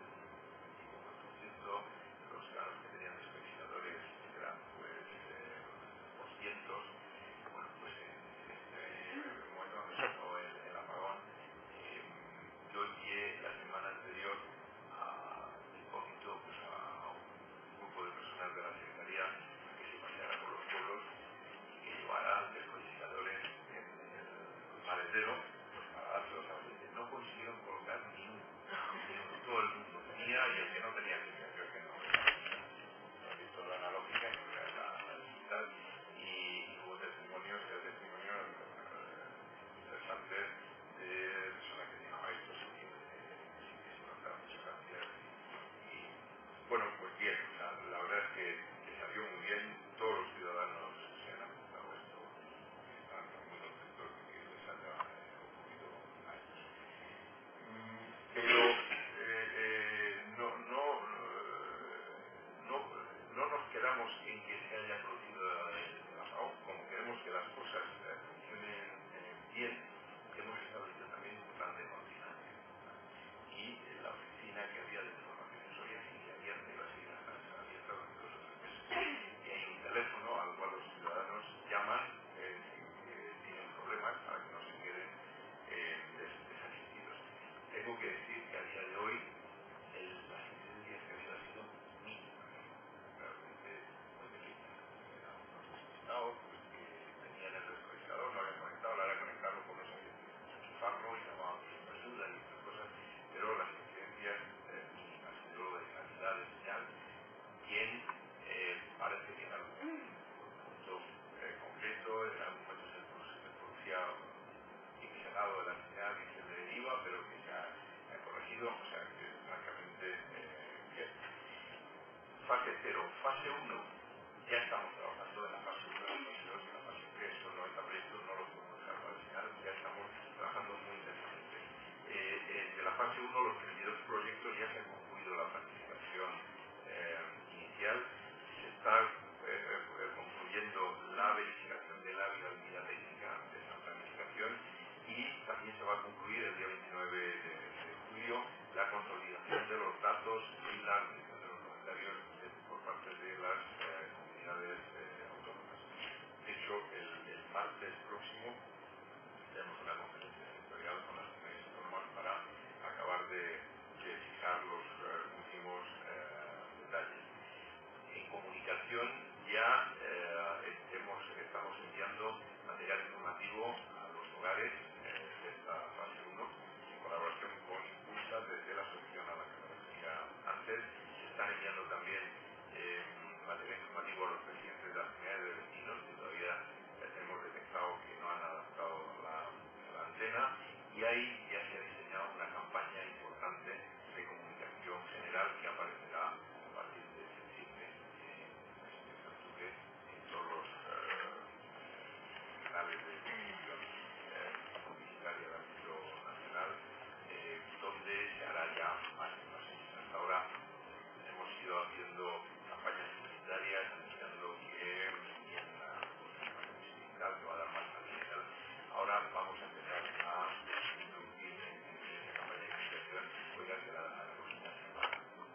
los ciudadanos que tenían especificadores eran pues eh, por cientos. Bueno, pues en este momento donde se acabó el, el apagón, eh, yo envié la semana anterior a un poquito pues, a un grupo de personas de la Secretaría que se paseara por los pueblos y que llevara descodificadores en el maletero pues, para dárselos a la gente. No consiguieron colocar ni uno. Todo el mundo tenía y el que no tenía tenía, creo que no. No he visto la analógica, no era la, la digital. Y hubo testimonios, el testimonio eh, interesante de personas que dijeron, ah, esto sí que sí que se nota, muchas gracias. Y bueno, pues bien, o sea, la verdad es que, que salió muy bien, todos los ciudadanos se han apuntado a esto y están muy contentos de que les haya eh, ocurrido a ellos. Mm, pero eh, eh, no, no, eh, no, no nos quedamos en que se haya producido el apagón. Como queremos que las cosas eh, funcionen eh, bien, hemos establecido también un plan de coordinación. Y eh, la oficina que había de información en Soria sigue abierta y va a seguir abierta durante dos o tres meses. Y hay un teléfono al cual los ciudadanos que decir que a día de hoy el, las incidencias que ha habido han sido mínimas, realmente muy pequeñas. Eran unos despistado, pues que tenían el desconectador, no habían conectado, ahora era conectarlo por no sabía enchufarlo y llamaban pidiendo ayuda y otras cosas, pero las incidencias eh, mínimas. Y luego de calidad de señal, quien eh, parece que en algún punto eh, concreto, en algún momento se, se producía pixelado de la señal y se deriva, pero que se ha, se ha corregido, o sea que francamente eh, bien. Fase cero, fase uno, ya estamos trabajando en la fase uno, en la fase dos, en la fase tres, son noventa proyectos, no los podemos dejar para el final, ya estamos trabajando muy intensamente. Eh, eh, de la fase uno, los treinta y dos proyectos ya se han concluido la planificación eh, inicial, se está eh, eh, concluyendo la verificación de la viabilidad técnica de esa planificación y también se va a concluir el día veintinueve de, de julio la consolidación de los datos y la revisión de los comentarios de, por parte de las eh, comunidades eh, autónomas. De hecho, el, el martes próximo tenemos una conferencia sectorial con las comunidades autónomas para acabar de, de fijar los eh, últimos eh, detalles. En comunicación ya eh, hemos, estamos enviando material informativo a los hogares eh, de esta fase uno en colaboración con Impulsa desde la asociación a la que me refería antes. Se están enviando también eh, material informativo a los presidentes de las comunidades de vecinos que todavía eh, tenemos detectado que no han adaptado la, la antena, y ahí ya se ha diseñado una campaña importante de comunicación general que aparecerá a partir de septiembre, eh, de octubre, en todos los eh, canales de distribución eh, publicitaria de ámbito nacional, eh, donde se hará ya más énfasis. Hasta ahora hemos ido haciendo campañas publicitarias indicando que en la campaña digital que va a dar más material. Ahora vamos a empezar a introducir en esta campaña de comunicación, oiga, que la haremos esta semana,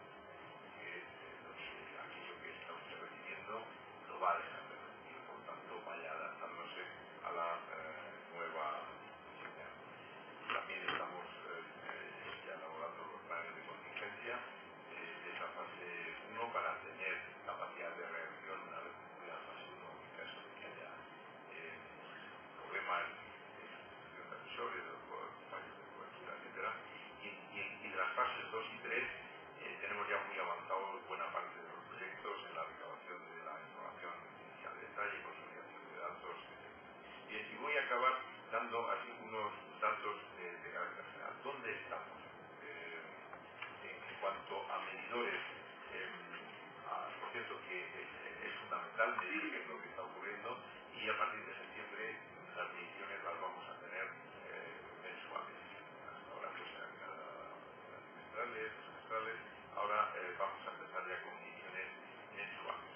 que eh, aquello que está usted recibiendo lo va a dejar de recibir, por tanto vaya adaptándose a la eh, nueva señal. También estamos eh, ya elaborando los planes de contingencia eh, de esa fase uno para tener capacidad de reacción una vez concluida la fase uno en caso de que haya eh, problemas de sustitución de emisores o fallos de cobertura, etcétera. Y, y, y de las fases dos y tres eh, tenemos ya muy avanzado buena parte de los proyectos en la recabación de la información inicial de detalle, consolidación de datos, etcétera. Bien, y voy a acabar dando así unos datos de, de carácter general. ¿Dónde estamos? Eh, en, en cuanto a medidores, eh, a, por cierto que es, es fundamental medir qué es lo que está ocurriendo, y a partir de septiembre las mediciones las vamos a tener eh, mensuales. Hasta ahora pues eran cada trimestrales, semestrales, ahora eh, vamos a empezar ya con mediciones mensuales.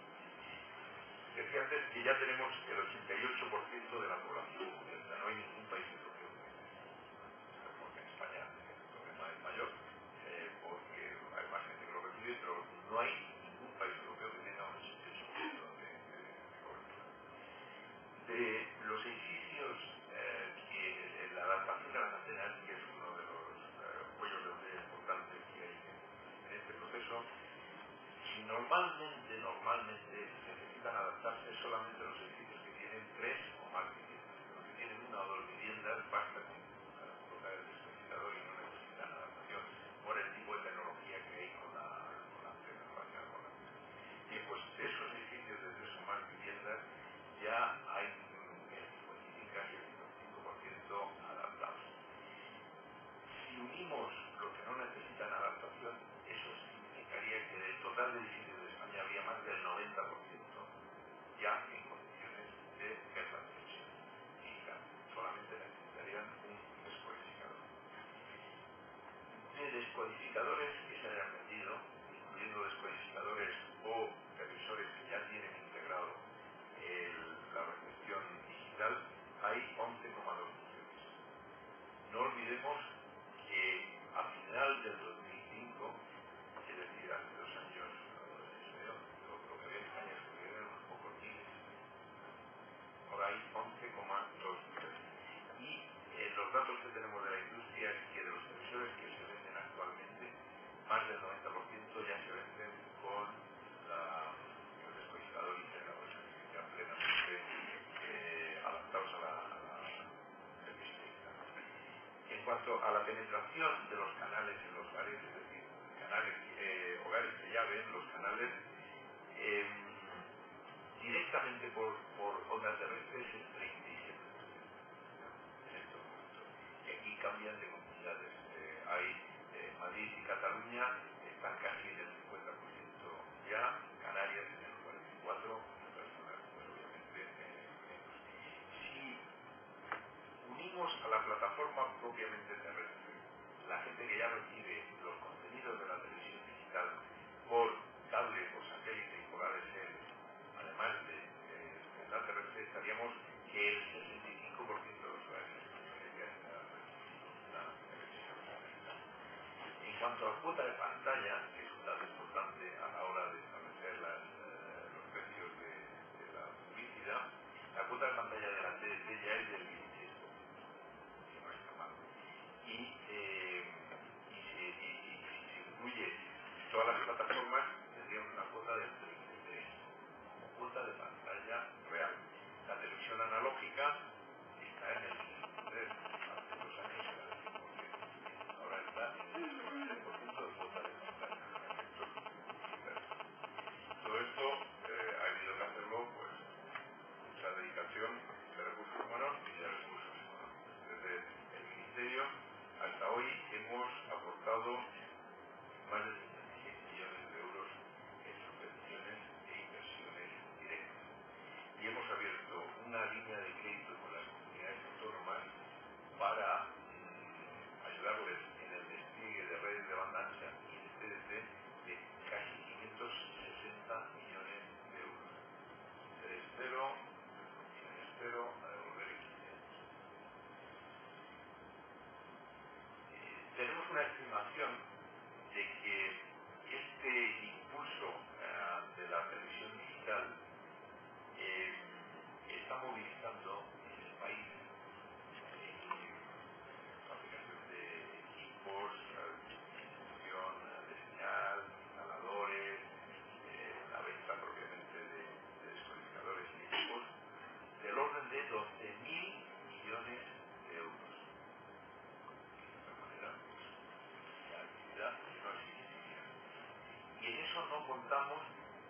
Decía antes que ya tenemos el ochenta y ocho por ciento de la población cubierta, no hay ningún país europeo que porque en España el problema es mayor, eh, porque hay más gente que lo recibe, pero no hay ningún país europeo que tenga un ochenta y ocho por ciento de, de, de cobertura. De los edificios eh, que eh, la adaptación de las antenas, que es uno de los eh, cuellos de botella importantes que hay en, en este proceso, normalmente, normalmente necesitan adaptarse solamente los edificios que tienen tres o más viviendas. Los que tienen una o dos viviendas basta con colocar el descodificador y no necesitan adaptación por el tipo de tecnología que hay con la, con la antena, relacionada con la antena. Bien, pues de esos edificios de tres o más viviendas ya hay el cincuenta y cinco y el cincuenta y cinco por ciento adaptados. Si unimos los que no necesitan adaptación, eso significaría que del total de edificios de España había más del noventa por ciento ya en condiciones de ver la televisión digital. Solamente necesitarían un descodificador. De descodificadores que se hayan vendido, incluyendo descodificadores o televisores que ya tienen integrado el, la recepción digital, hay once coma dos millones. No olvidemos que a final del dos mil cinco, es decir, hace dos años, lo, lo que había en España es que eran unos pocos miles. Ahora hay once coma dos millones. Y eh, los datos que tenemos de la industria es que de los televisores que se venden cuanto a la penetración de los canales en los hogares, es decir, canales, eh, hogares que ya ven los canales, eh, directamente por, por onda terrestre es el treinta y siete por ciento en estos momentos. Y aquí cambian de comunidades. Eh, hay eh, Madrid y Cataluña están casi en el cincuenta por ciento ya, Canarias en el cuarenta y cuatro por ciento, otras zonas pues obviamente eh, menos. Si unimos a la plataforma propiamente terrestre la gente que ya recibe los contenidos de la televisión digital por cable, por satélite y por A D S L, además de, de, de la terrestre, estaríamos que el sesenta y cinco por ciento de los hogares españoles ya está recibiendo una televisión digital. En cuanto a cuota de pantalla, que es un dato importante a la hora de establecer las, eh, los precios de, de la publicidad, la cuota de pantalla de la T D T ya es del diecisiete por ciento, que no está mal. Y, eh, y, si, y, y si se incluye todas las plataformas, tendríamos una cuota del treinta y tres por ciento como cuota de pantalla real. La televisión analógica está en el treinta y tres por ciento, hace dos años era del cien por ciento, ahora está en el treinta y tres por ciento de cuota de pantalla en efectos publicitarios. Todo esto eh, ha habido que hacerlo pues mucha dedicación de recursos humanos y de recursos económicos. Desde el Ministerio hasta hoy hemos aportado más de setenta y seis millones de euros en subvenciones e inversiones directas. Y hemos abierto una línea de crédito con las comunidades autónomas para mm, ayudarles en el despliegue de redes de banda ancha y de T D T de casi quinientos sesenta millones de euros. Interés cero, condiciones cero, a devolver en quince años. Eh, tenemos una estimación de que este impulso uh, de la televisión digital eh, está movilizando en el país eh, fabricación de equipos, distribución de señal, instaladores, eh, la venta propiamente de, de descodificadores y equipos del orden de doce mil millones de euros. De esta manera, pues, la actividad no existiría. Y en eso no contamos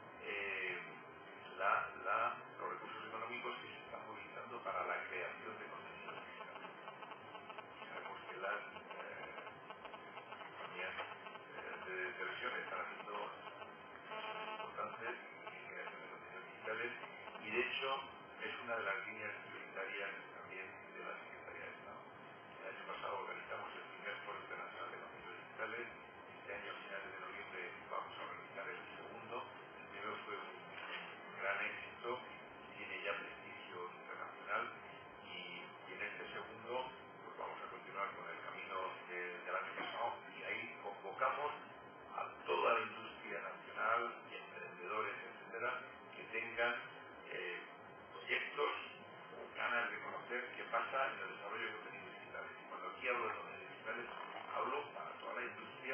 eh, la, la, los recursos económicos que se están movilizando para la creación de contenidos digitales. Sabemos que las eh, compañías eh, de televisión están haciendo inversiones importantes en creación de contenidos digitales y de hecho es una de las líneas prioritarias también de la Secretaría de Estado. El año pasado organizamos el primer Foro Internacional de Contenidos Digitales. Este año, a finales de noviembre, vamos a organizar el segundo. El primero fue un, un gran éxito, tiene ya prestigio internacional y, y en este segundo pues vamos a continuar con el camino de, del año pasado y ahí convocamos a toda la industria nacional y emprendedores, etcétera, que tengan eh, proyectos o ganas de conocer qué pasa en el desarrollo de contenidos digitales. Y cuando aquí hablo de contenidos digitales, hablo para toda la industria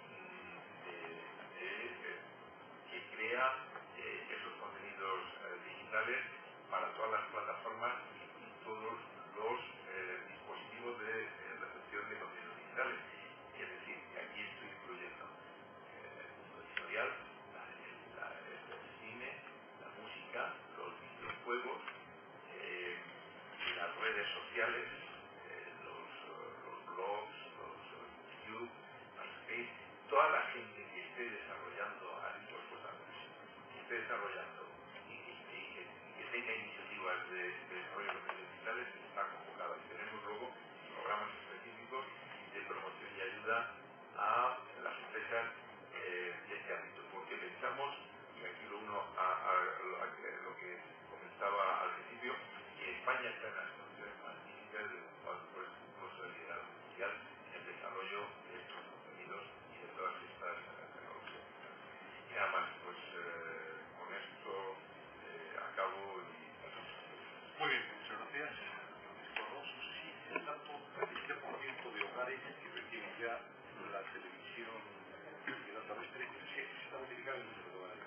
de, de, de, que crea eh, esos contenidos eh, digitales para todas las plataformas y, y todos los eh, dispositivos de eh, recepción de contenidos digitales. Es decir, que aquí estoy incluyendo eh, el mundo editorial, la, la, el cine, la música, los videojuegos, eh, las redes sociales, eh, los, los blogs, los YouTube, MySpace, toda la gente que esté desarrollando, así pues, pues, que esté desarrollando y, y, y, que, y que tenga iniciativas de, de desarrollo de contenidos digitales está convocada. Y tenemos luego programas específicos de promoción y ayuda a las empresas eh, de este ámbito, porque pensamos, y aquí lo uno a, a, a, a lo que comentaba al principio, que España está en las condiciones magníficas de ocupar por este curso de liderazgo mundial en el desarrollo de estos contenidos y de todas estas eh, tecnologías. Y nada más, pues eh, con esto eh, acabo y paso. Muy bien, muchas gracias. Francisco Arroz, no sé si el dato, este por ciento de hogares que reciben ya la televisión de la terrestre se está multiplicando en número de hogares.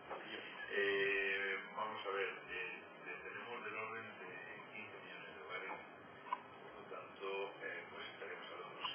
Eh, vamos a ver, eh, tenemos del orden de quince millones de hogares, por lo tanto, eh, pues estaremos hablando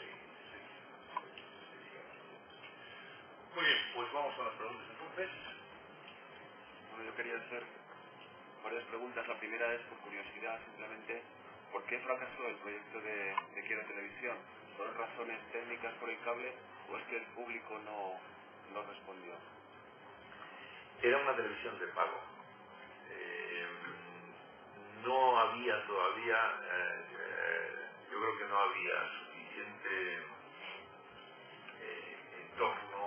Pues vamos con las preguntas entonces. Bueno, yo quería hacer varias preguntas. La primera es por curiosidad, simplemente, ¿por qué fracasó el proyecto de, de Quiero Televisión? ¿Fueron razones técnicas por el cable o es que el público no, no respondió? Era una televisión de pago. Eh, no había todavía, eh, eh, yo creo que no había suficiente eh, entorno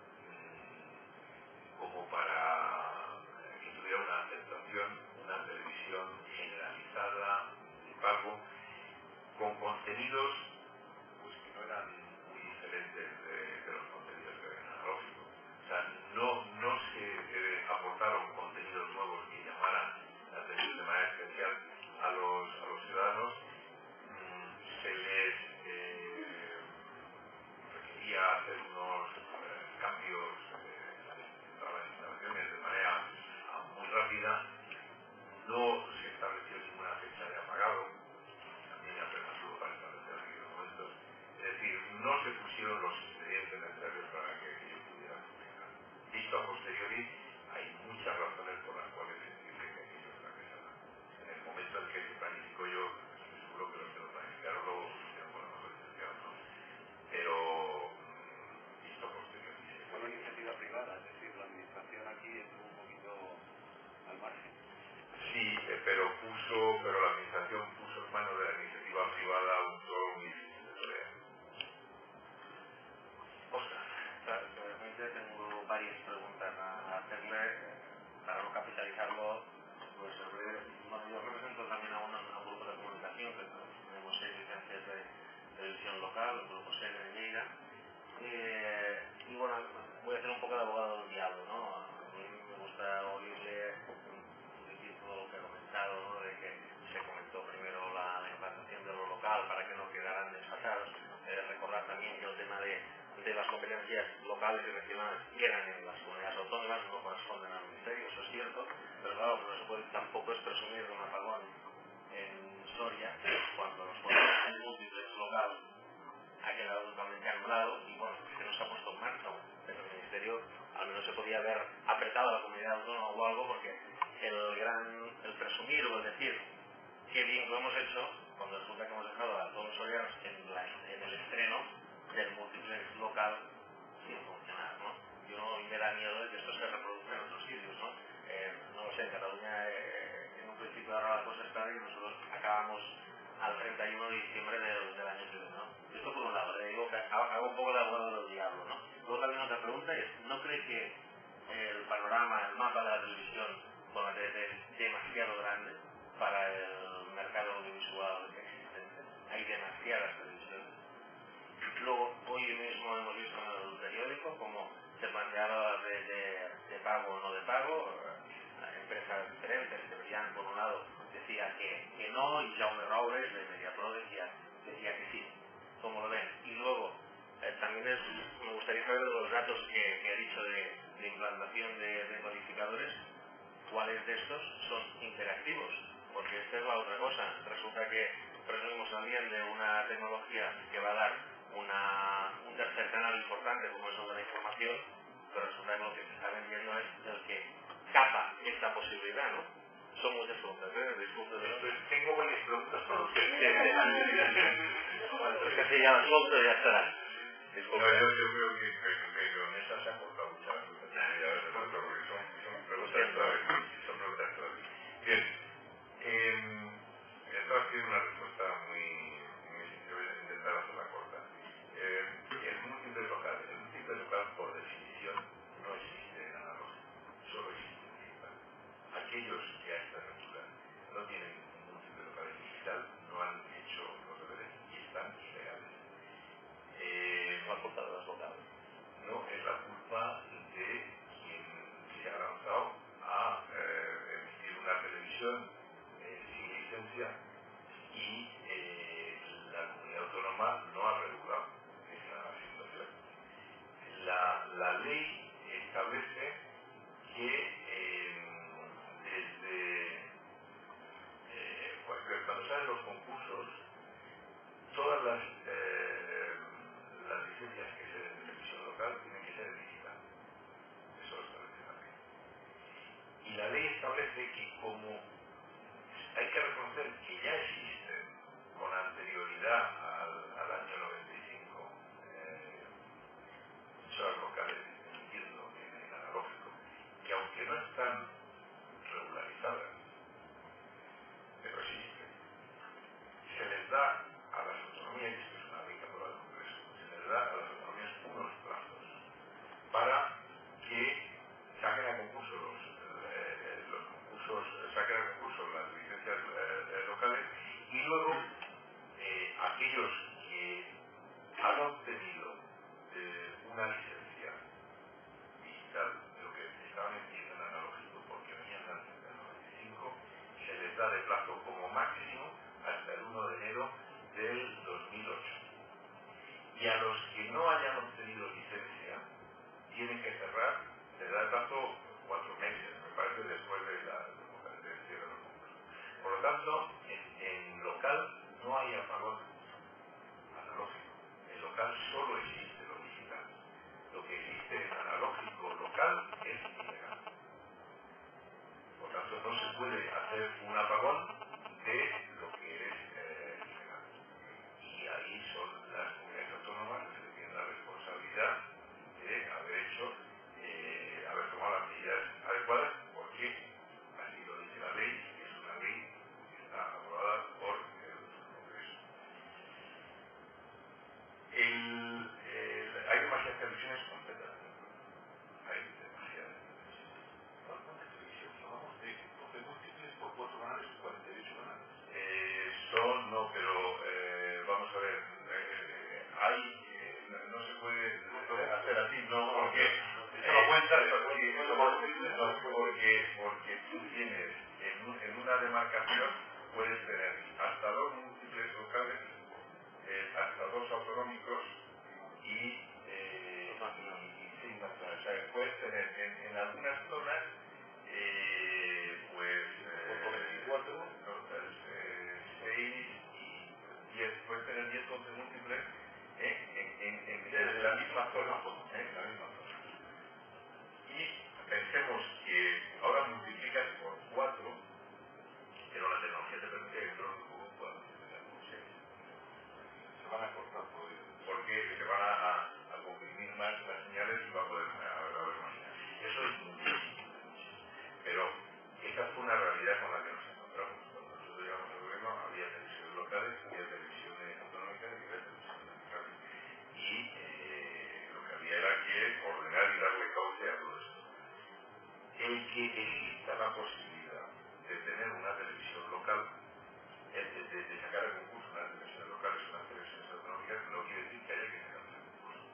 mm, como para eh, que tuviera una aceptación, una televisión generalizada de pago con contenidos pues que no eran muy diferentes de, de los contenidos que ven analógicos. O sea, no, no se eh, aportaron contenidos nuevos que llamaran la atención de manera especial a los, a los ciudadanos. Mm, se les eh, requería hacer unos eh, cambios eh, en las instalaciones de manera ah, muy rápida. No se estableció ninguna fecha de apagado, también era prematuro para establecer en aquellos momentos. Es decir, no se pusieron los ingredientes necesarios para que aquello pudiera funcionar. Visto a posteriori, hay muchas razones por las cuales se entiende que aquello fracasara. En el momento en que se planificó, yo estoy seguro que los que lo planificaron luego lo hicieron con la mejor intención, ¿no? Pero mm, visto a posteriori. Fue una iniciativa privada, es decir, la administración aquí estuvo un poquito al margen. Sí, eh, pero puso, pero la administración puso en manos de la iniciativa privada un rol muy difícil de torear. Oscar. Realmente tengo varias preguntas a hacerle para no capitalizarlo. Pues sobre, bueno, yo represento también a, una, a un grupo de comunicación que tenemos seis licencias de televisión local, el grupo SER de Lleida. Eh, y bueno, voy a hacer un poco de abogado del diablo, ¿no? A mí me gusta oírle decir todo lo que ha comentado, ¿no? De que se comentó primero la, la implantación de lo local para que no quedaran desfasados. Eh, recordar también que el tema de, de las competencias locales y regionales quedan en las comunidades autónomas, no corresponden al ministerio, eso es cierto, pero claro, no se puede tampoco es presumir de un apagón en Soria cuando los poderes múltiples local ha quedado totalmente anulado y bueno, que no se ha puesto en marcha, pero el ministerio al menos se podía haber apretado a la comunidad autónoma o algo, porque el gran, el presumir o el decir qué bien lo hemos hecho, cuando resulta que hemos dejado a todos los sorianos en, la, en el estreno del multiplex local sin funcionar, ¿no? Yo me da miedo de que esto se reproduzca en otros sitios, ¿no? Eh, no lo sé, en Cataluña eh, en un principio ahora la cosa está y nosotros acabamos al treinta y uno de diciembre del, del año que viene, ¿no? Esto por un lado, le digo que hago un poco de abogado del diablo, ¿no? Luego también otra pregunta es, ¿no cree que el panorama, el mapa de la televisión, bueno, es de, demasiado grande para el mercado audiovisual existente? Hay demasiadas televisiones. Luego, hoy mismo hemos visto en el periódico cómo se planteaba de, de, de pago o no de pago, empresas diferentes que veían, por un lado, decía que, que no, y Jaume Robles de Mediapro decía, decía que sí. ¿Cómo lo ven? Y luego, eh, también es, me gustaría saber de los datos que, que he dicho de, de implantación de, de codificadores, cuáles de estos son interactivos, porque esta es la otra cosa. Resulta que presumimos también de una tecnología que va a dar una, un tercer canal importante como es el de la información, pero resulta que lo que se está vendiendo es el que capa esta posibilidad, ¿no? Son muchas preguntas, ¿eh? Disculpe, Pues tengo varias preguntas para usted. Es que si ya las suelto ya estará. No, yo, yo creo que, que, que con esa se ha cortado muchas preguntas, porque son, son preguntas claves. Son preguntas claves. Bien, eh, esto ha sido una respuesta muy, muy simple, voy a intentar hacerla corta. Eh, el múltiple local, el múltiple local por definición no existe en analógico, solo existe en digital. Aquellos que a esta altura no tienen un múltiple local en digital no han hecho los deberes y están ilegales. Eh, ¿Cuál culpa de las locales? no es la culpa de quien se ha lanzado a eh, emitir una televisión eh, sin licencia y eh, la comunidad autónoma no ha regulado esa situación. La, la ley establece que eh, desde eh, cuando salen los concursos, todas las, eh, las licencias que se den de televisión local tienen que ser en digital. establece que como hay que reconocer que ya existen con anterioridad al, al año noventa y cinco eh, emisoras locales emitiendo en el analógico, que aunque no están regularizadas, pero existen, se les da a las autonomías, y esto es una ley que aprueba el Congreso, se les da a las autonomías unos plazos para que saquen a concurso los, eh, los concursos, saquen a concurso las licencias eh, locales, y luego eh, aquellos que han obtenido eh, una licencia digital de lo que estaban emitiendo en analógico porque venían antes del noventa y cinco, se les da de plazo como máximo hasta el uno de enero del dos mil ocho. Y a los que no hayan obtenido licencia tienen que cerrar, se da de plazo cuatro meses, me parece, después de la del cierre de los concursos. Por lo tanto, en, en local no hay apagón analógico. En local solo existe lo digital. Lo que existe en analógico local es ilegal. Por lo tanto, no se puede hacer un apagón de lo que es eh, ilegal. Y ahí son las comunidades autónomas las que tienen la responsabilidad de haber hecho, eh, haber tomado las medidas adecuadas, porque así lo dice la ley, que es una ley que está aprobada por el Congreso. El, el, hay demasiadas televisiones completas. Hay demasiadas televisiones. ¿Cuántas televisiones? Hablamos de doce múltiples por cuatro canales y cuarenta y ocho canales. Eh, son, no, pero eh, vamos a ver, eh, hay, eh, no, no se puede hacer así, no, porque Echa la cuenta, eh, porque, no, porque, porque tú tienes en, un, en una demarcación puedes tener hasta dos múltiples locales, eh, hasta dos autonómicos y, eh, y, y seis nacionales. O sea, puedes tener en, en algunas zonas eh, pues eh, veinticuatro, no, eh, seis y diez, puedes tener diez, once múltiples eh, en, en, en, en la misma zona, eh, en la misma zona. Y pensemos que ahora multiplicas por cuatro, pero la tecnología te permite que dentro de un poco puedas multiplicar por seis. se van a cortar por ello. Porque se van a, a, a comprimir más las señales y va a poder haber más señales. Eso es muchísimo. Pero esa fue una realidad con la que nos encontramos. Cuando nosotros llegamos al gobierno había televisiones locales, había televisiones autonómicas y había televisiones centrales. Y eh, lo que había era que ordenar y darle cauce a todo esto. El que exista la posibilidad de tener una televisión local, de, de, de sacar a concurso unas televisiones locales, unas televisiones autonómicas, no quiere decir que haya que sacar a concurso.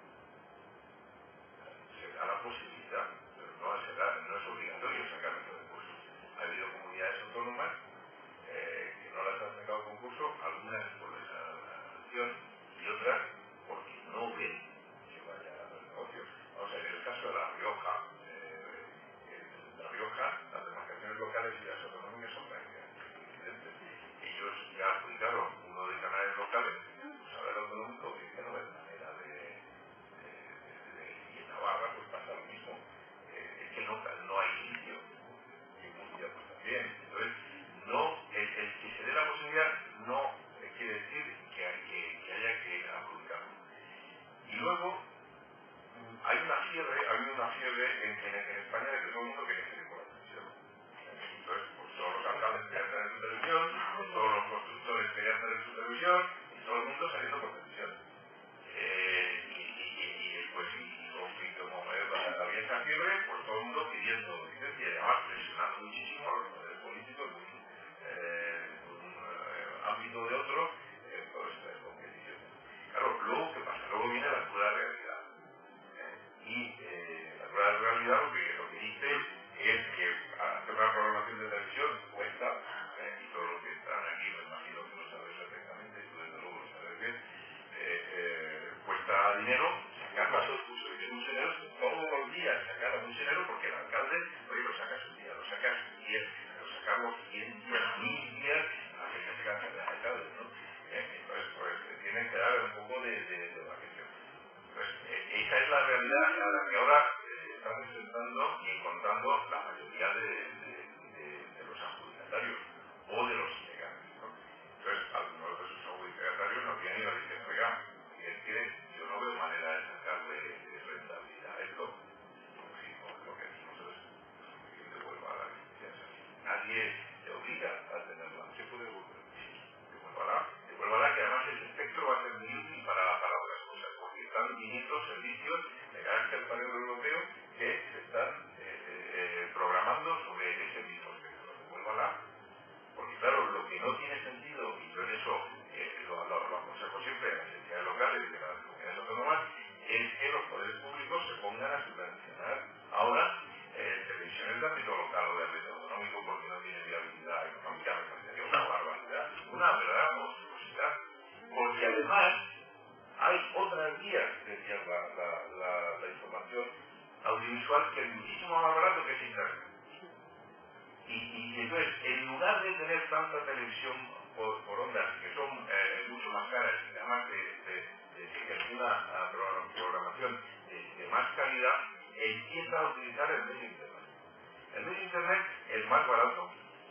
Se da la posibilidad, pero no, se da, no es obligatorio sacar a concurso. Ha habido comunidades autónomas eh, que no las han sacado a concurso, algunas por desadaptación y otras porque no ven que vaya a haber negocios. Vamos a ver, en el caso de La Rioja, eh, en La Rioja, las demarcaciones locales y las autonómicas son prácticamente evidentes. Ellos ya aplicaron uno de canales locales, pues ahora el autonómico dice que no es manera de, de, de, de, y en Navarra pues pasa lo mismo. Eh, es que no, no hay sitio, y en Murcia pues también. Entonces, no, el, el que se dé la posibilidad no eh, quiere decir que, hay, que, que haya que adjudicarlo. Y luego, hay una fiebre, ha habido una fiebre en, en, en España de que todo el mundo quería salir por la televisión. Entonces, pues todos los alcaldes querían tener su televisión, todos los constructores querían tener su televisión, y todo el mundo saliendo por televisión. Eh, y, y, y, y, pues, y, y como eh, había esa fiebre, pues todo el mundo pidiendo licencia y además presionando muchísimo a los poderes políticos de un, eh, de un eh, ámbito o de otro, eh, por esta competición. Claro, luego, ¿qué pasa? Luego viene la cruda realidad. Y eh, la cruda realidad lo que, lo que dice es que hacer una programación de televisión cuesta, eh, y todos los que están aquí me imagino que lo sabes perfectamente, tú desde luego lo sabes bien, eh, eh, cuesta dinero sacar las funcionarios todos los días, sacar a funcionarios porque el alcalde, oye, lo sacas un día, lo sacas diez, lo sacamos cien días, mil días, hasta que se cansa el alcalde, ¿no? Eh, entonces, pues tienen que dar un poco de, de, de vacación. Pues, eh, esa es la realidad a la que ahora eh, están enfrentando y encontrando la mayoría de, de, quinientos servicios de carácter paneuropeo que se están eh, eh, programando sobre ese mismo espectro. Vuelvo a la... Porque claro, lo que no tiene sentido, y yo en eso eh, lo, lo, lo aconsejo siempre a las entidades locales y a las comunidades autónomas, es que los poderes públicos se pongan a subvencionar ahora eh, televisiones de ámbito local o de ámbito autonómico porque no tiene viabilidad económica. Me parecería una barbaridad, una verdadera monstruosidad. Porque además hay otras vías de enviar la, la, la, la información audiovisual que es muchísimo más barato que es Internet. Y, y, y entonces, en lugar de tener tanta televisión por, por ondas, que son eh, mucho más caras y además de, de, de, de una uh, programación de, de más calidad, empieza a utilizar el medio Internet. El medio Internet es más barato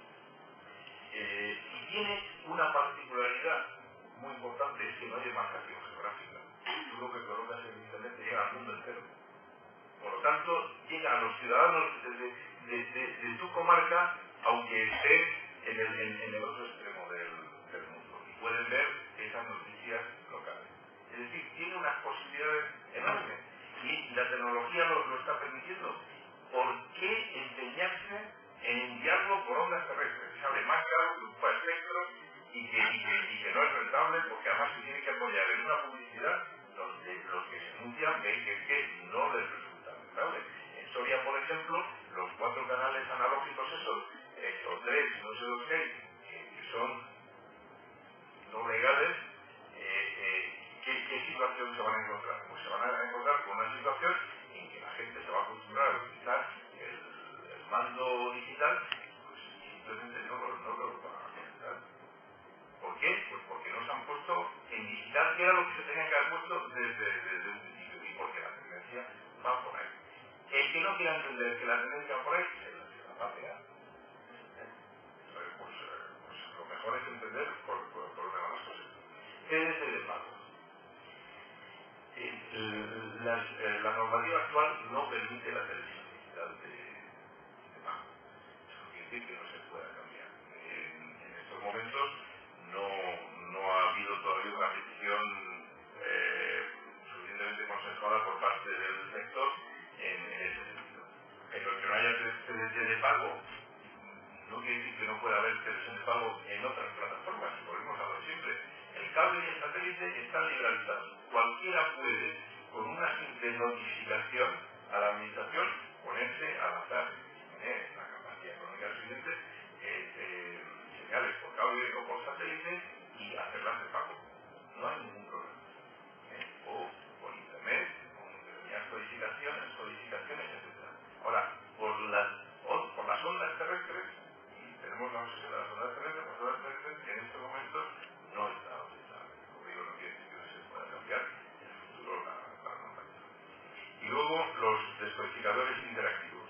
eh, y tiene una particularidad muy importante, es que no hay demarcación geográfica. Tú lo que colocas en Internet te llega al mundo entero. Por lo tanto, llega a los ciudadanos de, de, de, de tu comarca, aunque estés en el, en, en el otro extremo del, del mundo. Y pueden ver esas noticias locales. Es decir, tiene unas posibilidades enormes. Y la tecnología lo, lo está permitiendo. ¿Por qué empeñarse en enviarlo por ondas terrestres? Sale más caro que un espectro y que, y, que, y que no es rentable porque además se tiene que apoyar en una publicidad donde los que se anuncian ven que es que no les resulta rentable. En Soria, por ejemplo, los cuatro canales analógicos esos, estos tres, no sé los qué, que, que son no legales, eh, eh, ¿qué, ¿qué situación se van a encontrar? Pues se van a encontrar con una situación en que la gente se va a acostumbrar a utilizar el, el mando digital, pues simplemente no lo, no lo van a utilizar. ¿Por qué? Pues porque no se han puesto en digital, que era lo que se tenía que haber puesto desde, desde un principio, y porque la tendencia va por ahí. El que no quiera entender que la tendencia va por ahí, se la, se la va a pegar. ¿Eh? Entonces, pues, eh, pues lo mejor es entender por, por, por dónde van las cosas. T D C de pago. El, las, eh, la normativa actual no permite la televisión digital de, de pago. Eso no quiere decir que no se pueda cambiar. En, en estos momentos no, no ha habido todavía una petición eh, suficientemente consensuada por parte del sector en, en ese sentido. Pero que no haya T D C de pago no quiere decir que no pueda haber televisión de pago en otras plataformas, y volvemos a lo siempre. El cable y el satélite están liberalizados. Cualquiera puede, con una simple notificación a la administración, ponerse a lanzar en la capacidad económica suficiente eh, eh, señales por cable o por satélite y hacerlas de pago. No hay ningún problema. ¿Eh? O por internet, con determinadas codificaciones, codificaciones, etcétera. Ahora, por las, o, por las ondas terrestres, y tenemos las, las ondas terrestres, las ondas terrestres que en estos momentos no están autorizadas. Como digo, no quiere decir que no se pueda cambiar en el futuro la, la normativa. Y luego los descodificadores interactivos.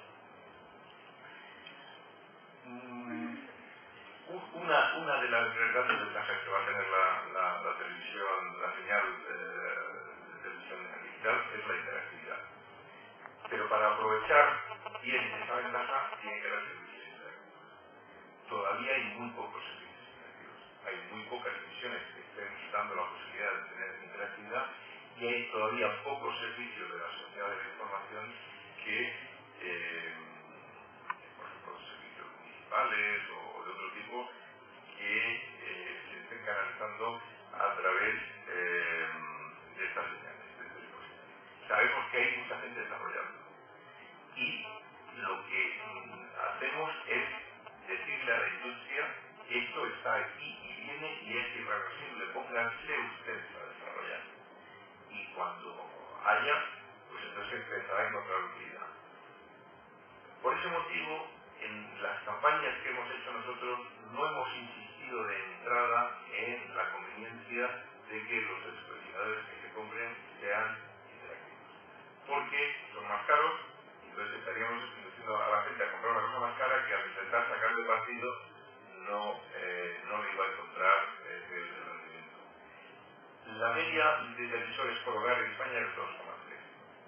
Mm, una, una de las grandes ventajas que va a tener la, la, la televisión, la señal eh, de televisión digital es la interactividad. Pero para aprovechar bien esa ventaja tiene que haber servicios interactivos. Todavía hay muy pocos servicios interactivos. Hay muy pocas emisiones que estén dando la posibilidad de tener interactividad y hay todavía pocos servicios de la sociedad de la información que, eh, por ejemplo, servicios municipales o de otro tipo, que eh, se estén canalizando a través eh, de estas señales, de estos dispositivos. Sabemos que hay mucha gente desarrollando y lo que hacemos es decirle a la industria que esto está aquí y viene y es irreversible, pónganse ustedes a desarrollar. Y cuando haya, pues entonces empezará a encontrar utilidad. Por ese motivo, en las campañas que hemos hecho nosotros, no hemos insistido de entrada en la conveniencia de que los descodificadores que se compren sean interactivos. Porque son más caros, y entonces estaríamos induciendo a la gente a comprar una cosa más cara que al intentar sacarle partido no, eh, no le iba a encontrar eh, el rendimiento. La media de televisores por hogar en España es dos coma tres.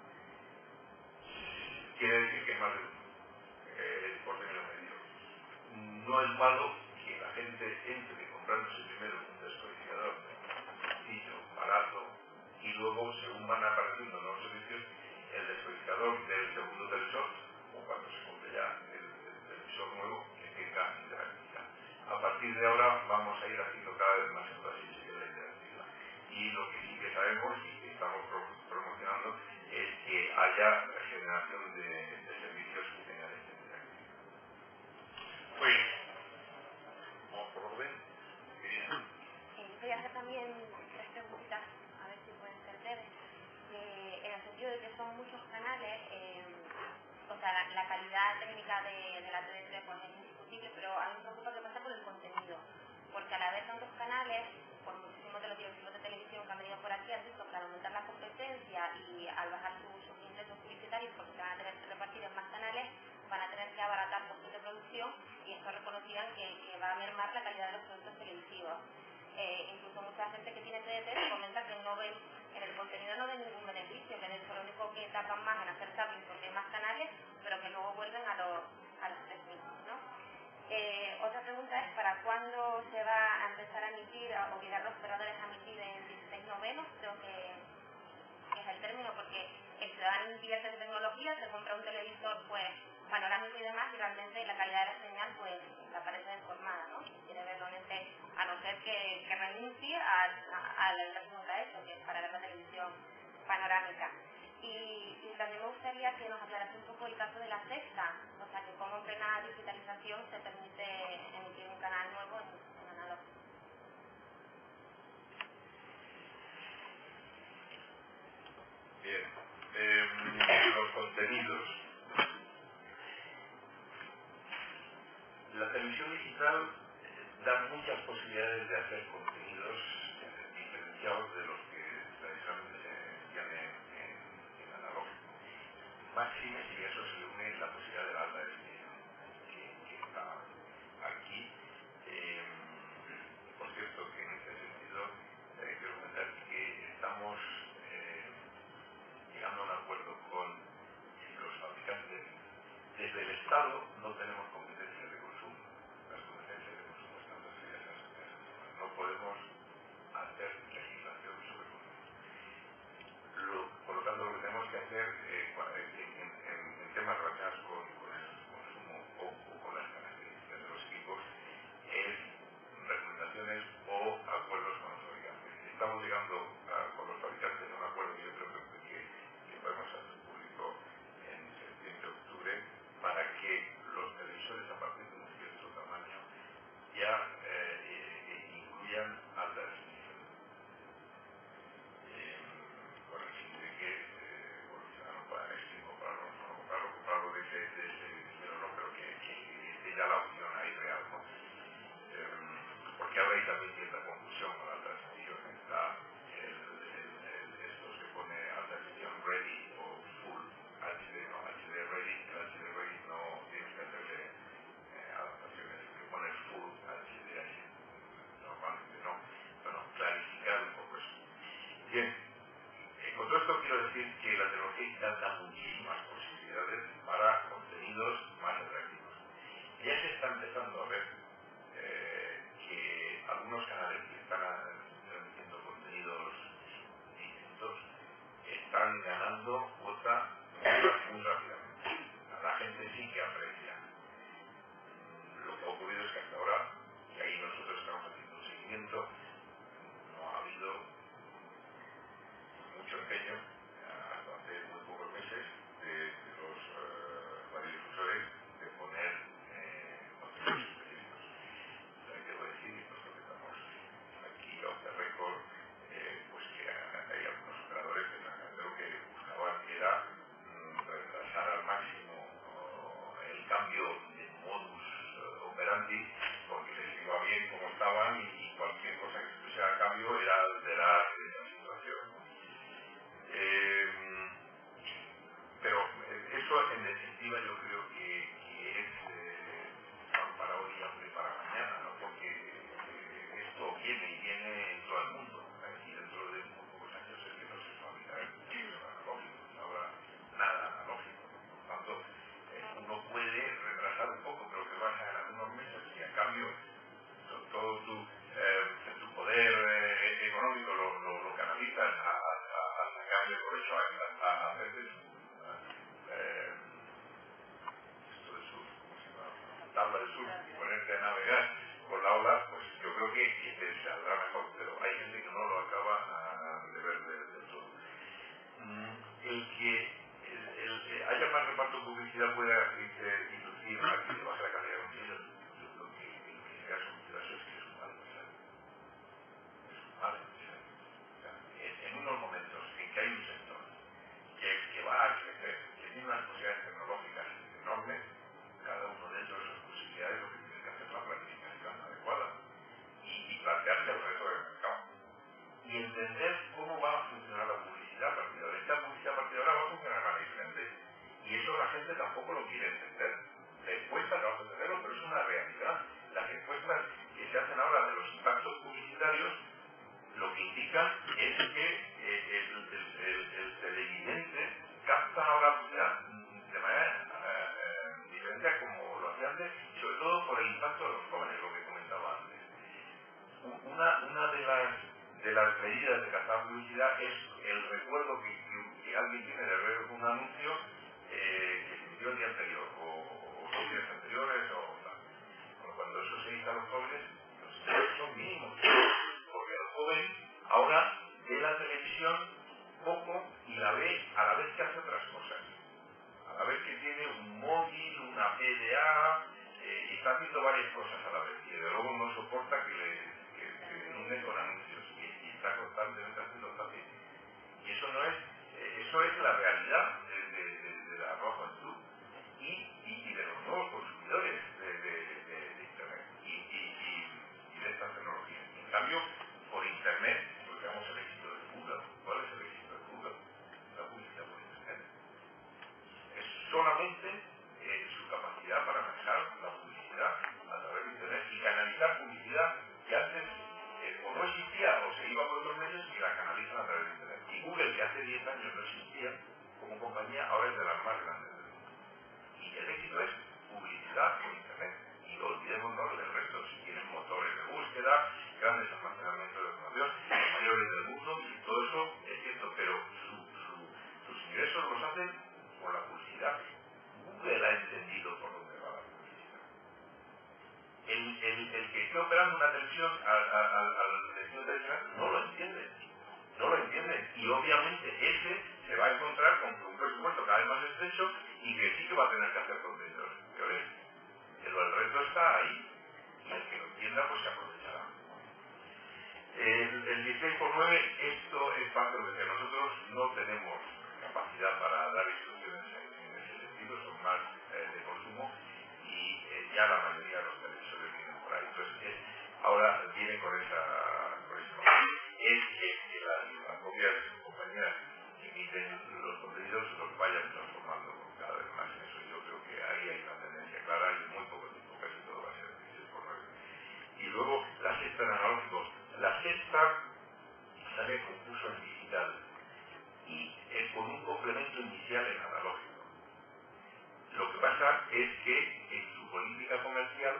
Quiere decir que es más de uno, eh, por término medio. No es malo que la gente entre comprándose primero un descodificador sencillo, barato, y luego, según van apareciendo nuevos servicios, el descodificador del segundo televisor, o cuando se compre ya el, el televisor nuevo, que tenga interactividad. A partir de ahora vamos a ir haciendo cada vez más énfasis en la interactividad. Y lo que sí que sabemos y que estamos pro promocionando es que haya generación de, de servicios que tengan esta interactividad. Muy bien. Vamos por orden. Eh, voy a hacer también tres preguntitas, a ver si pueden ser breves. Eh, en el sentido de que son muchos canales, eh, o sea, la, la calidad técnica de, de la T D T pues, es indiscutible, pero a mí me preocupa qué pasa con el contenido. Porque al haber tantos canales, por muchísimos de los directivos de televisión que han venido por aquí, han visto que al aumentar la competencia y al bajar sus, sus ingresos publicitarios, porque se van a tener que repartir en más canales, van a tener que abaratar costos de producción y esto reconocían que, que va a mermar la calidad de los productos televisivos. Eh, incluso mucha gente que tiene T D T comenta que no ven, en el contenido no ven ningún beneficio, que de hecho lo único que tardan más en hacer zapping porque hay más canales, pero que luego vuelven a los, a los tres mismos, ¿no? Eh, otra pregunta es, ¿para cuándo se va a empezar a emitir, a obligar a los operadores a emitir en dieciséis novenos? Creo que, que es el término, porque el ciudadano invierte en tecnología, se compra un televisor pues panorámico y demás, y realmente la calidad de la señal pues la parece deformada, ¿no? Si quiere verlo en este, a no ser que, que renuncie al a, a régimen de eso, que es para ver la televisión panorámica. Y, y también me gustaría que nos aclarase un poco el caso de la sexta, o sea, que cómo en plena digitalización se permite emitir un canal nuevo en, en analógico. Bien, eh, los contenidos. La televisión digital eh, da muchas posibilidades de hacer contenidos eh, diferenciados de los que tradicionalmente se emitían en, en, en analógico. Máxime si eso se le une la posibilidad de la alta definición, que, que está aquí. Eh, por cierto, que en este sentido eh, quiero comentar que estamos eh, llegando a un acuerdo con los fabricantes. Desde el Estado no tenemos competencias de consumo. Las competencias de consumo están referidas a esas temas. No podemos hacer legislación sobre consumo. Lo, por lo tanto, lo que tenemos que hacer eh, en, en, en temas relacionados con, con el consumo o, o con las características de los equipos es recomendaciones o acuerdos con los fabricantes. Estamos llegando a, con los fabricantes a un acuerdo que yo creo que, que podemos hacer público en septiembre, octubre, para que los televisores a partir de un cierto tamaño ya eh, eh, incluyan alta definición. Eh, con el fin de que, eh, bueno, ya no puedan elegir comprarlo, no comprarlo, comprarlo de ese, de ese dinero, no, pero que, que, que esté ya la opción ahí real, ¿no? Eh, porque ahora hay también cierta confusión con alta definición. Está el, el, el, esto se pone alta definición ready o full H D, no, H D ready, el H D ready no tienes que hacerle eh, adaptaciones, que pone full H D ahí, normalmente no. Bueno, clarificar un poco eso. Bien, eh, con todo esto quiero decir que la tecnología digital da muchísimas posibilidades para contenidos más atractivos. Ya se está empezando a ver eh, que algunos canales que están transmitiendo contenidos distintos están ganando cuota muy rápidamente. La gente sí que aprecia. Lo que ha ocurrido es que hasta ahora, y ahí nosotros estamos haciendo un seguimiento, no ha habido mucho empeño, hasta hace muy pocos meses, de, de los uh, radiodifusores de poner eh, contenidos específicos. También debo decir, y nosotros que estamos aquí off the record, eh, pues que hay algunos operadores que lo que buscaban era incluso a, a, a hacer de su, eh, esto de surf, ¿cómo se llama? Tabla de surf y ponerte a navegar con la ola, pues yo creo que, que te saldrá mejor, pero hay gente que no lo acaba a, de ver del de todo. Mm, el que el, el, el, haya más reparto de publicidad pueda eh, inducir a que baje la calidad de contenido, yo creo que el que sea sospechoso es que es un mal mensaje. Es un mal mensaje. O sea, en, en unos momentos en que hay un sector que, que va a crecer, que tiene unas posibilidades tecnológicas enormes, cada uno de ellos sus posibilidades, lo que tiene que hacer es la planificación adecuada y, y plantearse el reto del mercado. Y entender cómo va a funcionar la publicidad a partir de ahora. Esta publicidad a partir de ahora va a funcionar de manera diferente. Y eso la gente tampoco lo quiere entender. La encuesta no va a entenderlo, pero es una realidad. Las encuestas que se hacen ahora de los impactos publicitarios lo que indican es que eh, el, el, el, el televidente capta ahora publicidad de manera eh, diferente a como lo hacía antes, y sobre todo por el impacto de los jóvenes, lo que comentaba antes. Una, una de las de las medidas de captar publicidad es el recuerdo que, que, que alguien tiene de ver un anuncio eh, que se emitió el día anterior o, o los días anteriores o tal. Bueno, cuando eso se dice a los jóvenes, los ingresos son mínimos, porque el joven ahora ve la televisión poco y la ve a la vez que hace otras cosas. A la vez que tiene un móvil, una P D A, eh, y está haciendo varias cosas a la vez. Y de luego no soporta que le que, que inunde con anuncios. Y, y está constantemente haciendo también. Y eso no es, eh, eso es la realidad de, de, de, de la nueva juventud y, y, y de los nuevos consumidores de, de, de, de Internet y, y, y, y de estas tecnologías. En cambio, por Internet, pues veamos el éxito de Google. ¿Cuál es el éxito de Google? La publicidad por Internet. Es solamente eh, su capacidad para manejar la publicidad a través de Internet y canalizar publicidad que antes eh, o no existía o se iba por otros medios y la canalizan a través de Internet. Y Google, que hace diez años no existía como compañía, ahora es de las más grandes del mundo. Y el éxito es publicidad por Internet. Y olvidémonos del resto. Si tienen motores de búsqueda, grandes almacenamientos de información, los mayores del mundo, todo eso es cierto, pero su, su, sus ingresos los hacen por la publicidad. Google ha entendido por dónde va la publicidad. El, el, el que esté operando una televisión al destino tradicional no lo entiende. No lo entiende. Y obviamente ese se va a encontrar con un presupuesto cada vez más estrecho y que sí que va a tener que hacer contenidos peores. Pero el reto está ahí y el que lo entienda pues se aprovechará. El, el dieciséis por nueve, esto es parte de lo que nosotros no tenemos capacidad para dar instrucciones en, en ese sentido, son más eh, de consumo y eh, ya la mayoría de los televisores vienen por ahí. Entonces, eh, ahora viene con esa con esa es que, que las, las propias compañías que emiten los contenidos los vayan transformando cada vez más en eso. Yo creo que ahí hay una tendencia clara y en muy poco tiempo casi todo va a ser dieciséis por nueve. Y luego la sexta en analógico. La sexta sale en concurso en digital y eh, con un complemento inicial en analógico. Lo que pasa es que en su política comercial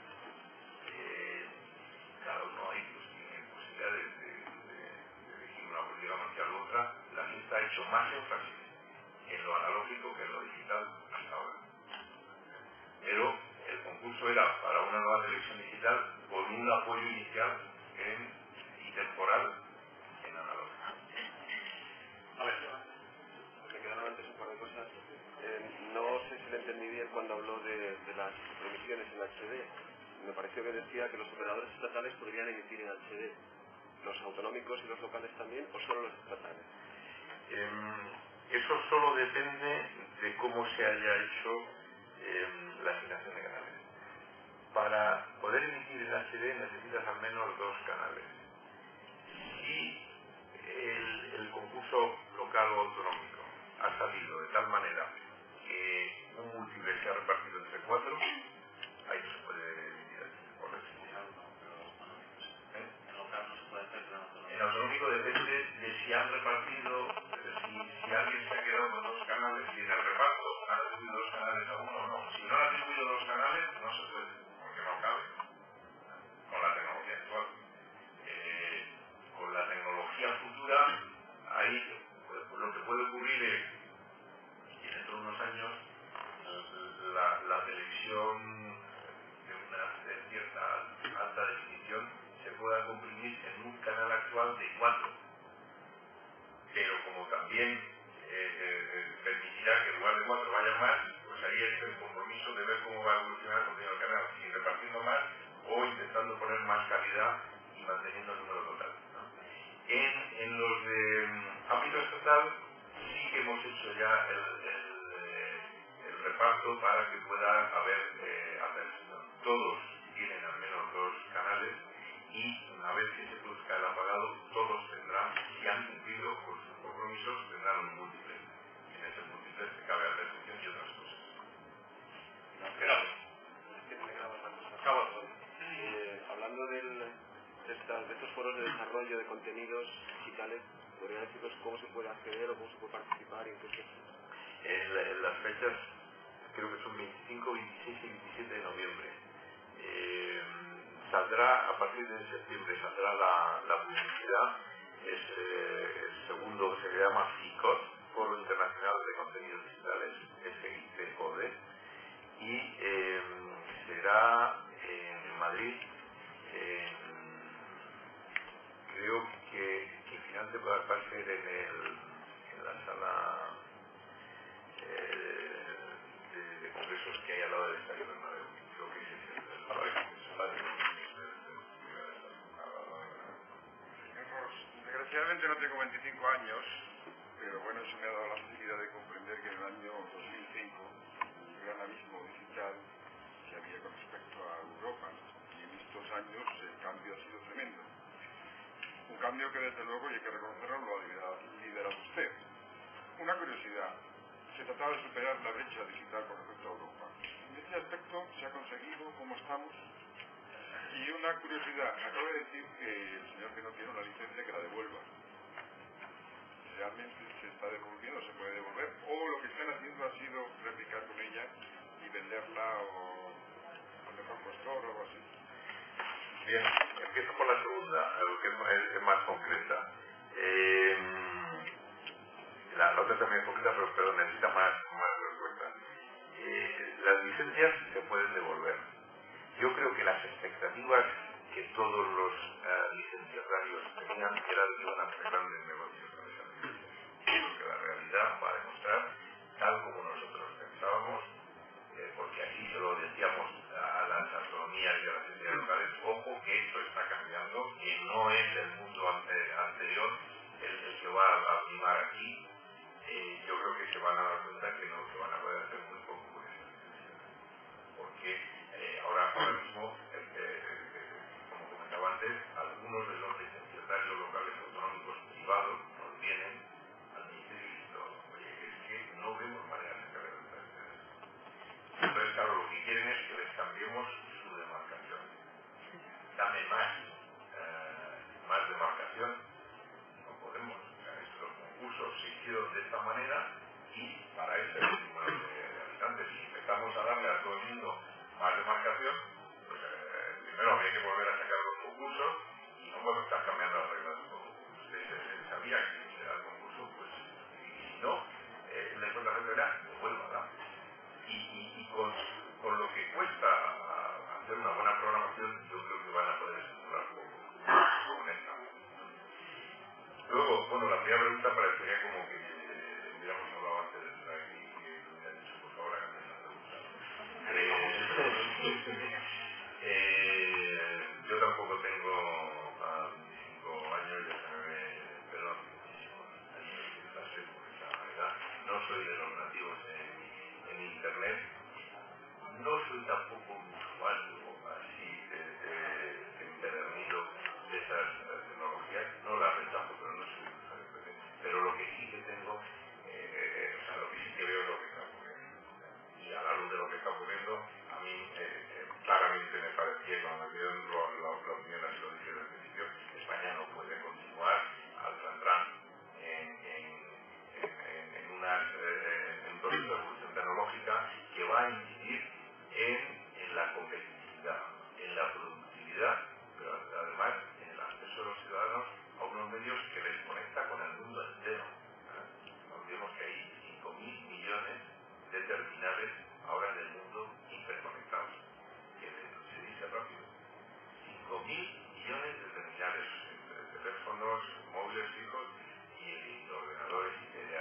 eh, cada uno ahí pues, tiene posibilidad de, de, de, de elegir una política comercial u otra. La sexta ha hecho más énfasis en lo analógico que en lo digital hasta ahora. Pero el concurso era para una nueva televisión digital con un apoyo inicial en, y temporal en analógico. A ver, me quedaron antes un par de cosas. Eh, no sé si le entendí bien cuando habló de, de las emisiones en H D. Me pareció que decía que los operadores estatales podrían emitir en H D. ¿Los autonómicos y los locales también o solo los estatales? Eh, eso solo depende de cómo se haya hecho eh, la asignación de canales. Para poder emitir en H D necesitas al menos dos canales. Si el, el concurso local o autonómico ha salido de tal manera que un múltiple se ha repartido entre cuatro, ahí no se puede emitir por eso. ¿Eh? En autonómico depende de si han repartido, si, si alguien se ha quedado con dos canales, si en el reparto han atribuido dos canales a uno o no. Si no han atribuido dos canales, no se puede, porque no cabe con la tecnología actual. Eh, con la tecnología futura, ahí pues, lo que puede también eh, eh, permitirá que en lugar de cuatro vayan más, pues ahí es el compromiso de ver cómo va a evolucionar el contenido del canal, si repartiendo más o intentando poner más calidad y manteniendo el número total, ¿no? En, en los de um, ámbito estatal sí que hemos hecho ya el, el, eh, el reparto para que pueda haber eh, atención. Todos tienen al menos dos canales y una vez que se produzca el apagado, todos tendrán, si han cumplido con sus compromisos, tendrán un múltiple. En ese múltiple se cabe la recepción y otras cosas. Claro. Acabo. Eh, hablando del, de, estas, de estos foros de desarrollo de contenidos digitales, ¿podría decirnos cómo se puede acceder o cómo se puede participar y en qué fechas? En, la, en las fechas, creo que son veinticinco, veintiséis y veintisiete de noviembre. Eh, saldrá, a partir de septiembre, saldrá la, la publicidad. Es eh, el segundo, se llama FICOD, Foro Internacional de Contenidos Digitales, F I C O D, y eh, será en Madrid. Eh, creo que, que finalmente va a ser en, el, en la sala eh, de, de congresos que hay al lado del Estadio Bernabéu. Creo que ese es el, el Desgraciadamente no tengo veinticinco años, pero bueno, eso me ha dado la facilidad de comprender que en el año dos mil cinco el gran abismo digital que había con respecto a Europa, y en estos años el cambio ha sido tremendo. Un cambio que desde luego, y hay que reconocerlo, lo ha liderado, liderado usted. Una curiosidad, se trataba de superar la brecha digital con respecto a Europa. En este aspecto se ha conseguido, ¿cómo estamos? Y una curiosidad, me acaba de decir que el señor que no tiene una licencia que la devuelva. ¿Realmente se está devolviendo, se puede devolver? ¿O lo que están haciendo ha sido replicar con ella y venderla o al mejor postor o algo así? Bien, empiezo por la segunda, que es, es más concreta. Eh, la, la otra también es concreta, pero, pero necesita más, más respuesta. Eh, las licencias se pueden devolver. Yo creo que las expectativas que todos los uh, licenciatarios tenían era de que iban a hacer grandes negocios con esas licencias. Creo que la realidad va a demostrar, tal como nosotros pensábamos, eh, porque así se lo decíamos a las autonomías y a las entidades locales, ojo que esto está cambiando, que no es el mundo ante, anterior el, el que va a, a primar aquí. Eh, yo creo que se van a dar cuenta que no, que van a poder hacer muy poco con esas licencias. Porque eh, ahora, ahora mismo, eh, eh, como comentaba antes, algunos de los licenciatarios locales autonómicos privados nos vienen al Ministerio y dicen, oye, es que no vemos manera de sacar de estas licencias. Entonces, claro, lo que quieren es que les cambiemos su demarcación. Dame más, eh, más demarcación. No podemos. Los concursos se hicieron de esta manera y para ese número de habitantes. Si empezamos a darle a todo el mundo más demarcación, pues eh, primero habría que volver a sacar los concursos y no podemos estar cambiando las reglas de todo. Usted se sabía que era el concurso, pues, y si no, eh, la información era devuélvala. Y, y, y con, con lo que cuesta a, hacer una buena programación, yo creo que van a poder estimular poco con esta. Luego, bueno, la primera pregunta parecería como que eh, hubiéramos hablado antes de estar aquí y que me hubiera dicho, por favor, háganme esa pregunta. Eh, eh, yo tampoco tengo a veinticinco años, ya se me ve el pelo muchísimos años de clase por esa edad. No soy de los nativos en, en Internet. No soy tampoco un usuario así de, de, de empedernido de esas tecnologías. No las rechazo, pero no soy un usuario. Pero lo que sí que tengo, eh, o sea, lo que sí que veo es lo que está ocurriendo. Y a la luz de lo que está ocurriendo, a mí eh, eh, claramente me parecía, cuando me dieron la, la, la opinión, así lo dije desde el principio, España no puede continuar al tran en, en, en, en, unas, eh, en un proceso de evolución tecnológica que va a incidir en, en la competitividad, en la productividad, pero además en el acceso de los ciudadanos a unos medios que les conecta con el mundo entero. ¿eh? No olvidemos que hay cinco mil millones de terminales ahora en el mundo hiperconectados, que se dice rápido. cinco mil millones de terminales entre teléfonos móviles fijos y, y ordenadores y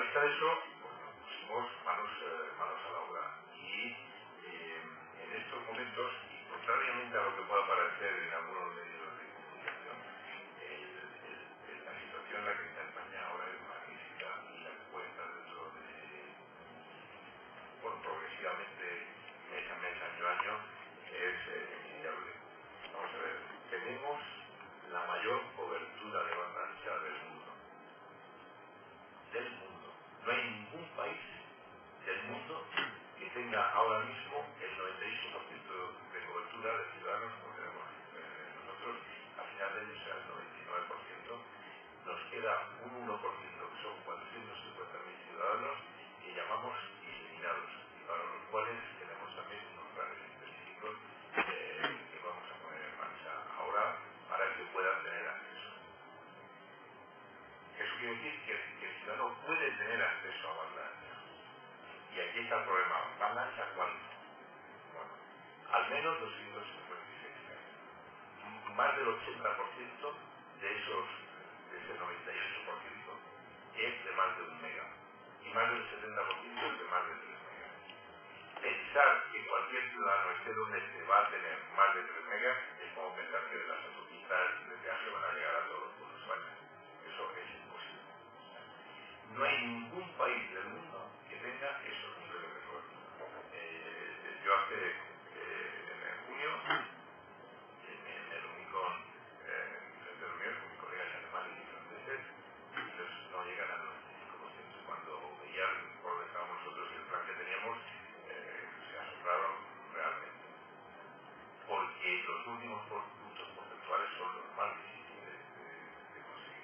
vista de eso, pues nos pusimos manos, eh, manos a la obra. Y eh, en estos momentos, y contrariamente a lo que pueda parecer en algunos medios de comunicación, el, el, el, la situación en la que está España ahora es magnífica y la cuenta dentro de, bueno, progresivamente, mes a mes, año a año, es eh, envidiable. Vamos a ver, tenemos la mayor cobertura de banda ancha del mundo. Del mundo. No hay ningún país del mundo que tenga ahora mismo el noventa y ocho por ciento de cobertura de ciudadanos como tenemos eh, nosotros. A final de año será el noventa y nueve por ciento. Nos queda un uno por ciento, que son cuatrocientos cincuenta mil ciudadanos, que llamamos iluminados, y para los cuales tenemos también unos planes específicos eh, que vamos a poner en marcha ahora para que puedan tener acceso. Eso quiere decir que, que el ciudadano puede tener acceso a banda ancha. Y aquí está el problema. ¿Banda ancha cuánto? Bueno, al menos doscientos cincuenta y seis megas. Más del ochenta por ciento de esos, de ese noventa y ocho por ciento es de más de un mega. Y más del setenta por ciento es de más de tres megas. Pensar que cualquier ciudadano esté donde esté va a tener más de tres megas es como pensar que de las autopistas de peaje van a llegar a todos los pueblos españoles. Eso es imposible. No hay ningún país del mundo que tenga esos niveles de cobertura. Eh, yo hace, eh, en, en junio, me, me reuní con, eh, me reuní con mis colegas alemanes y franceses, y ellos no llegan al noventa y cinco por ciento. Cuando veían por donde estábamos nosotros y el plan que teníamos, eh, se asombraron realmente. Porque los últimos puntos porcentuales son los más difíciles de, de conseguir.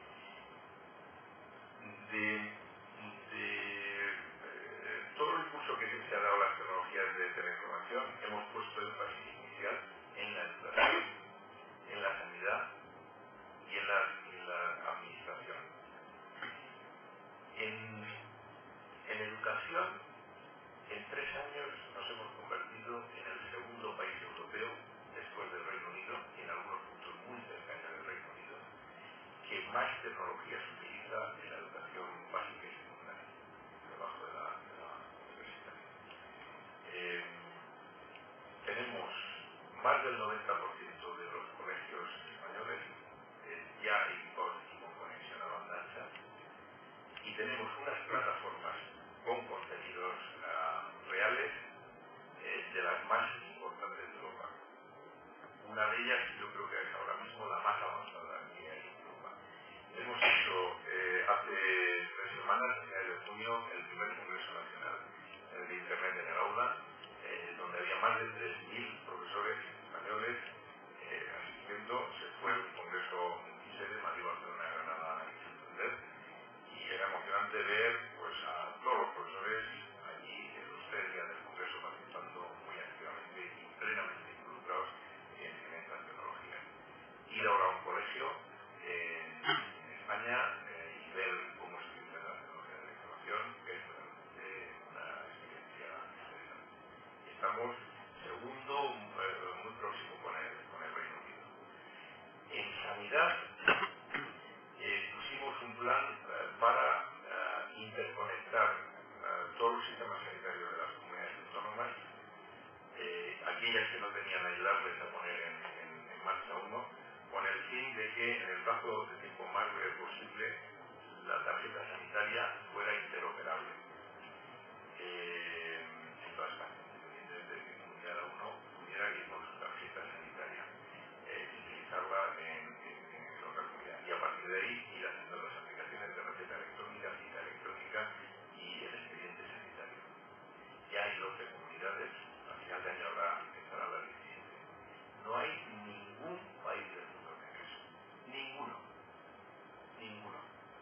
De, de eh, todo el impulso que se ha dado a las tecnologías de teleinformación, hemos puesto énfasis inicial en la educación, en la sanidad y en la, en la administración. En, en educación, en tres años nos hemos convertido en el segundo país europeo, después del Reino Unido, y en algunos puntos muy cercanos del Reino Unido, que más tecnología se utiliza en la educación básica y secundaria, debajo de la, de la universidad. Eh, tenemos más del noventa por ciento de los colegios españoles eh, ya equipados con conexión a banda ancha, y tenemos unas plataformas con contenidos uh, reales eh, de las más importantes de Europa. Una de ellas yo creo que es ahora mismo la más avanzada que hay en Europa. Hemos hecho eh, hace tres semanas, en el de junio, el primer Congreso Nacional de Internet en el aula, eh, donde había más de tres mil profesores españoles eh, asistiendo. Se fue un congreso multisede, Madrid, Barcelona, Granada y Santander, y era emocionante ver pues, a todos los profesores allí en los tres días del congreso participando muy activamente y plenamente involucrados en, en estas tecnologías. Ir ahora a un colegio eh, en España eh, y ver cómo se utilizan las tecnologías de la información es realmente una experiencia interesante. Estamos segundo, eh, muy próximo con el, con el Reino Unido. En sanidad eh, pusimos un plan eh, para uh, interconectar uh, todos los sistemas sanitarios de las comunidades autónomas, eh, aquellas que no tenían aislarles a poner en, en, en marcha uno, con el fin de que en el plazo de tiempo más breve posible la tarjeta sanitaria fuera interoperable eh, en toda España, independientemente de que comunidad uno pudiera ir con su tarjeta sanitaria eh, y utilizarla en, en, en otra comunidad. Y a partir de ahí ir haciendo las aplicaciones de receta electrónica, cita electrónica y el expediente sanitario. Ya hay doce comunidades, a final de año habrá empezará las diecisiete. No hay ningún país del mundo que tenga eso. Ninguno. Ninguno.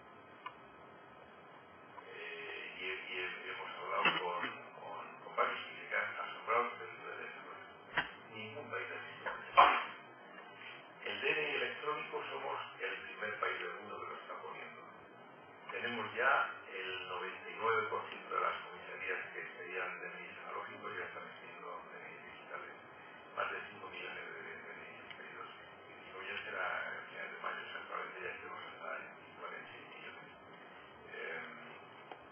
Eh, y, y, y hemos hablado con, con, con varios que se quedan asombrados del nivel de desarrollo. Ningún país del mundo tiene eso. El D N I electrónico somos el primer país del mundo que lo está poniendo. Tenemos ya el noventa y nueve por ciento de las comisarías que pedían D N Is analógicos ya están expediendo D N Is digitales. Más de cinco millones de D N Is pedidos. Y hoy ya será a finales de mayo, o sea, probablemente ya estemos hasta en cuarenta y seis millones. Eh,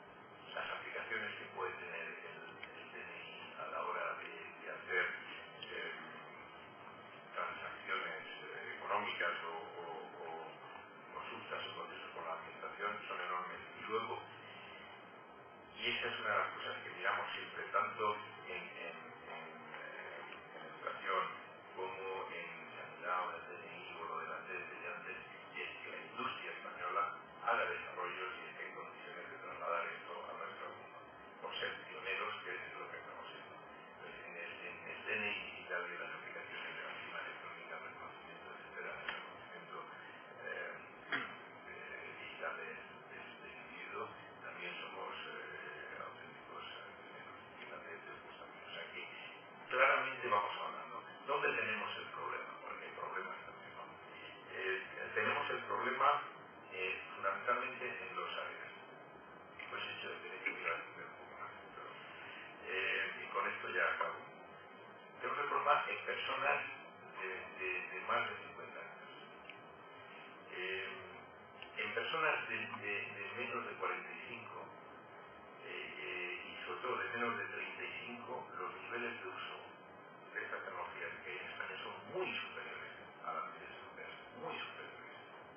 Y esa es una de las cosas que miramos siempre, tanto en, en, en, eh, en educación como en sanidad o en el D N I o lo de la T D antes, y es que la industria española haga desarrollos y esté en condiciones de trasladar esto al resto del mundo, por ser pioneros, que es lo que estamos haciendo. Entonces, en el, en el D N I digital y las aplicaciones de la firma electrónica, reconocimiento, etcétera, el reconocimiento eh, eh, digital de, de, de individuo, también somos eh, auténticos eh, finlandeses, pues también. O sea que claramente vamos hablando. ¿Dónde tenemos el problema? Porque hay problemas también, ¿no? Eh, tenemos el problema eh, fundamentalmente en dos áreas. Pues hecho de derecho voy a explicar un poco más, pero, eh, y con esto ya acabo. Tenemos el problema en personas de, de, de más de cincuenta años. Eh, en personas de, de, de menos de cuarenta y cinco eh, eh, y sobre todo de menos de treinta y cinco, los niveles de uso de estas tecnologías que hay en España son muy superiores a las medias europeas, muy superiores.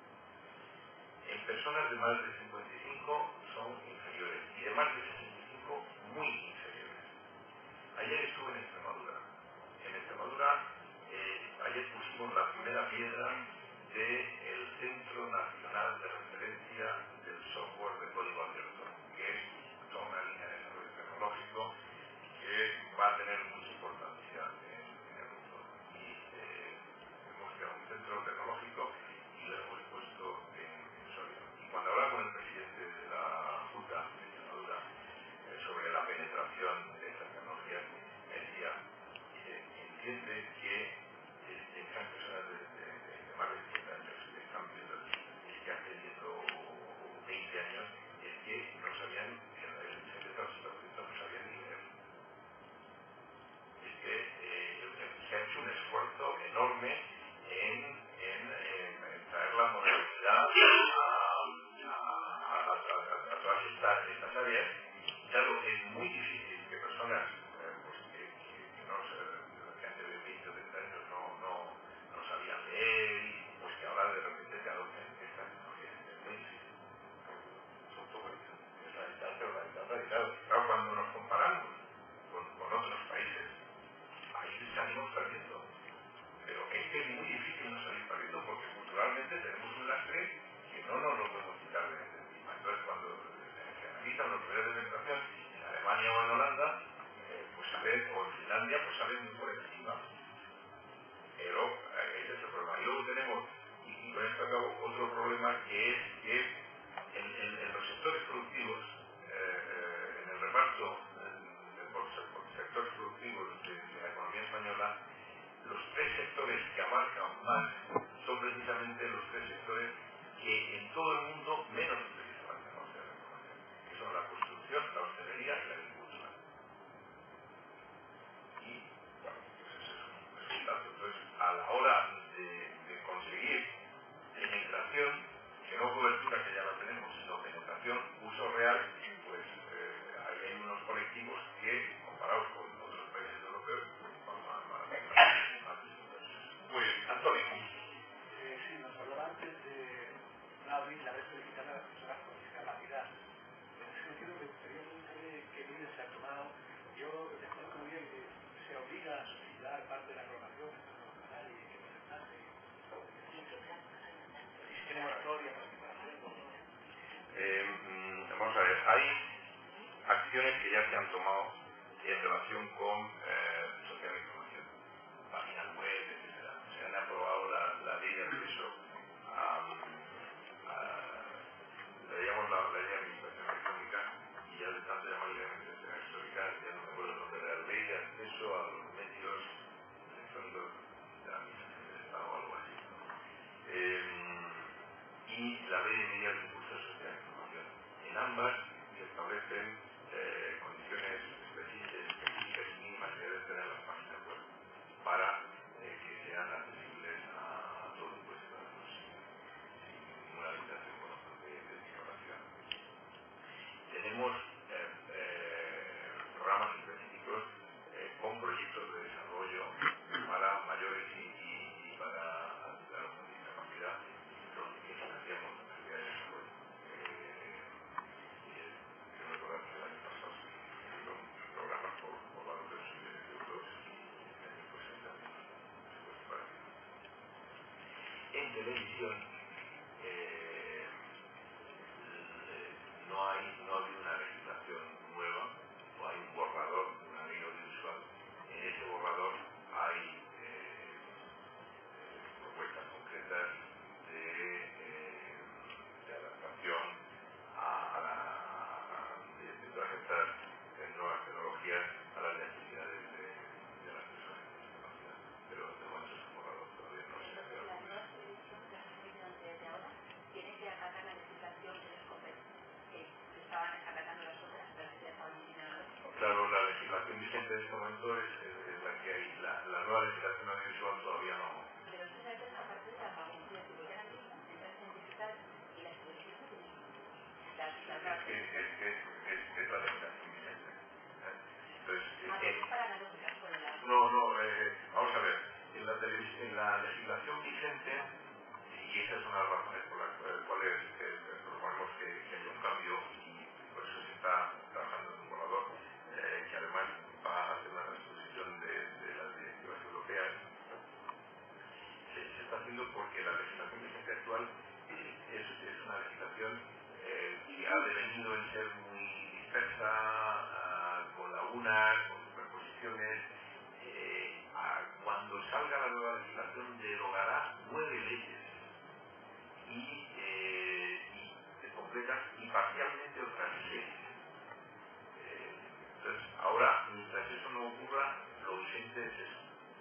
En personas de más de cincuenta y cinco son inferiores y de más de sesenta y cinco muy inferiores. Ayer estuve en Extremadura. En Extremadura, eh, ayer pusimos la primera piedra del Centro Nacional de Referencia del Software de Código Abierto, que es toda una línea de desarrollo tecnológico que va a tener mucha importancia en, en el mundo. Y eh, hemos creado un centro tecnológico y lo hemos puesto en, en sólido. Y cuando hablaba con el presidente de la Junta de Extremadura eh, sobre la penetración de estas tecnologías, me decía, eh, entiende que eh, estas personas de, de, de, de más de cincuenta años que están viendo que hace diez o veinte años, es que no sabían, el setenta o ochenta por ciento no sabían ni leer. Es que eh, se ha hecho un esfuerzo enorme en, en, en, en traer la modernidad a, a, a, a, a, a todas estas, estas áreas. Claro, es muy difícil que personas eh, pues, que, que, que, no, que antes de veinte o treinta años no, no, no sabían leer, y pues que ahora de repente te adopten estas tecnologías. Es muy difícil. Son todo es radical, pero radical, radical. Claro, cuando nos comparamos con, con otros países, ahí salimos perdiendo. Pero es que es muy difícil no salir perdiendo porque culturalmente tenemos un lastre que no nos lo podemos quitar de encima. Entonces, cuando se analizan los niveles de penetración en Alemania o en Holanda, eh, pues salen, o en Finlandia, pues salen muy por encima. Pero eh, ese es el problema. Y luego tenemos, y, y con esto acabo, otro problema que es que en, en, en los sectores productivos, eh, eh, en el reparto eh, por, por sectores productivos de, de la economía española, los tres sectores que abarcan más son precisamente los tres sectores que en todo el mundo menos utilizan la tecnología de la información, que son la construcción, la hostelería y la agricultura. Y, bueno, pues ese es un resultado. Entonces, a la hora de, de conseguir penetración, que no cobertura, que ya la tenemos, sino penetración, uso real, pues eh, ahí hay unos colectivos que, comparados con otros países europeos, pues van más, más, más, más distintos. Pues, Antonio. Eh, sí, nos hablaba antes de abrir la brecha digital a las personas con discapacidad. En ese sentido, me gustaría preguntarle qué medidas se ha tomado. Yo desconozco muy bien que se obliga a subsidiar parte de la programación en torno al canal y qué porcentaje. Si tiene moratoria, Eh, vamos a ver, hay acciones que ya se han tomado en relación con eh, social de información, páginas web, etcétera. Se han aprobado la, la ley de acceso a, a le llamamos la, la ley de administración electrónica, y ya de tanto llamar ley de administración electrónica, ya no me acuerdo el nombre de la ley de acceso a los medios electrónicos de la administración del Estado o algo así. Eh, y la ley de medidas de impulso social de información. En ambas se establecen eh, condiciones específicas y mínimas que deben tener las páginas web para eh, que sean accesibles a todo tipo de ciudadanos sin ninguna limitación de, de discapacidad. Tenemos eh, eh, programas específicos eh, con proyectos de desarrollo para mayores y, y, y para ciudadanos con discapacidad, que financiamos actividades de desarrollo. Eh, y, eh, quiero recordar que el año pasado televisión eh, no hay no ha habido una legislación nueva, o hay un borrador de una ley audiovisual. En ese borrador hay eh, propuestas concretas de, eh, de adaptación a, a la de, de todas estas nuevas tecnologías a las necesidades de, de las personas con discapacidad. Pero de momento es un borrador, todavía no se ha quedado. Las nuevas televisiones, las televisiones de ahora, tienen que acatar la legislación que les compete, que estaban acatando las otras, pero que ya estaban eliminadas. Claro, la legislación vigente en este momento es, es la que hay. La, la nueva legislación audiovisual todavía no. Pero eso se hace a partir de la pagoncia, si voy a la misma, entras en digital y las televisiones no tienen. Las, las Es que es, es, es, es la legislación vigente. ¿eh? Entonces, ah, eh, es para las otras, con la... no, no, eh, vamos a ver. En la, televis- en la legislación vigente, y esa es una de las razones por las cuales eh, proponemos que, que haya un cambio, y por eso se está trabajando en un borrador, eh, que además va a hacer una transposición de, de las directivas europeas. Se, se está haciendo porque la legislación vigente actual es, es una legislación eh, que ha devenido en ser muy dispersa, uh, con lagunas, con superposiciones. Eh, a, cuando salga la nueva legislación derogará nueve leyes y, eh, y completas y parcialmente otras seis. Eh, entonces, ahora, mientras eso no ocurra, lo vigente es eso.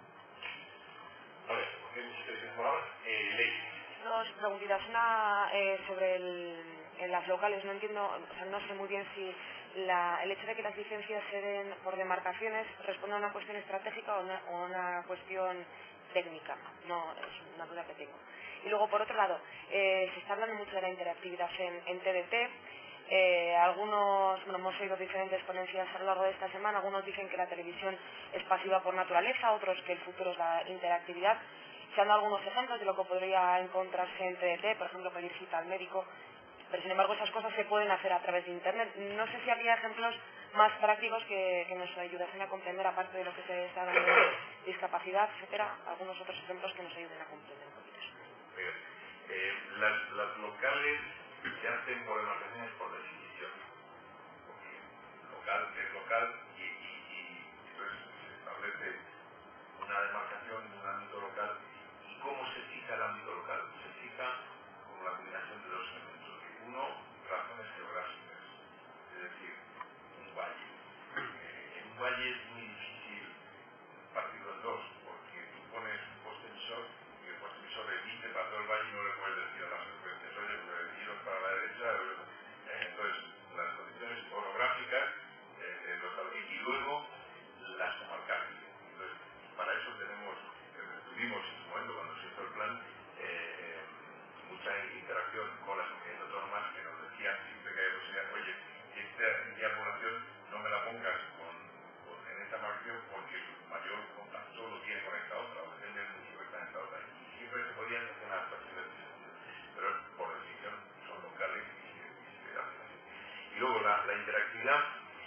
A ver, ¿por qué muchas televisiones por ahora? Eh, ley. Dos preguntitas. Una eh, sobre el, en las locales. No entiendo, o sea, no sé muy bien si la, el hecho de que las licencias se den por demarcaciones responde a una cuestión estratégica o una, o una cuestión técnica. No, es una duda que tengo. Y luego, por otro lado, eh, se está hablando mucho de la interactividad en, en T D T. Eh, algunos, bueno, hemos oído diferentes ponencias a lo largo de esta semana. Algunos dicen que la televisión es pasiva por naturaleza, otros que el futuro es la interactividad. Se han dado algunos ejemplos de lo que podría encontrarse en T D T, por ejemplo, pedir cita al médico, pero sin embargo esas cosas se pueden hacer a través de Internet. No sé si habría ejemplos más prácticos que, que nos ayudasen a comprender, aparte de lo que se está dando de discapacidad, etcétera, algunos otros ejemplos que nos ayuden a comprender un poquito eso. Eh, las, las locales se hacen por demarcaciones por definición, porque local es local y, y, y entonces se establece una demarcación de un ámbito local. ¿Y cómo se fija el ámbito local? Se fija con la combinación de dos elementos. Uno, razones geográficas, es decir, un valle. Eh, en un valle es muy difícil partirlo en dos, porque tú pones un poste emisor y el poste emisor emite para todo el valle y no le puedes decir a las frecuencias, oye, pues giros para la derecha. Eh, entonces, las condiciones orográficas eh, eh, lo establecen, y luego las comarcales. Entonces, para eso tenemos, eh, tuvimos en su momento, cuando se hizo el plan, eh, mucha interacción con las comunidades autónomas que nos decían siempre que o sea, oye, esta diagramación no me la pongas con, con, en esta marcación porque su mayor contacto lo tiene con esta otra, o depende del municipio que está en esta otra, y siempre se podían hacer las cuestiones de sentido, pero por definición son locales y se, y se hacen así. Y luego la, la interactividad,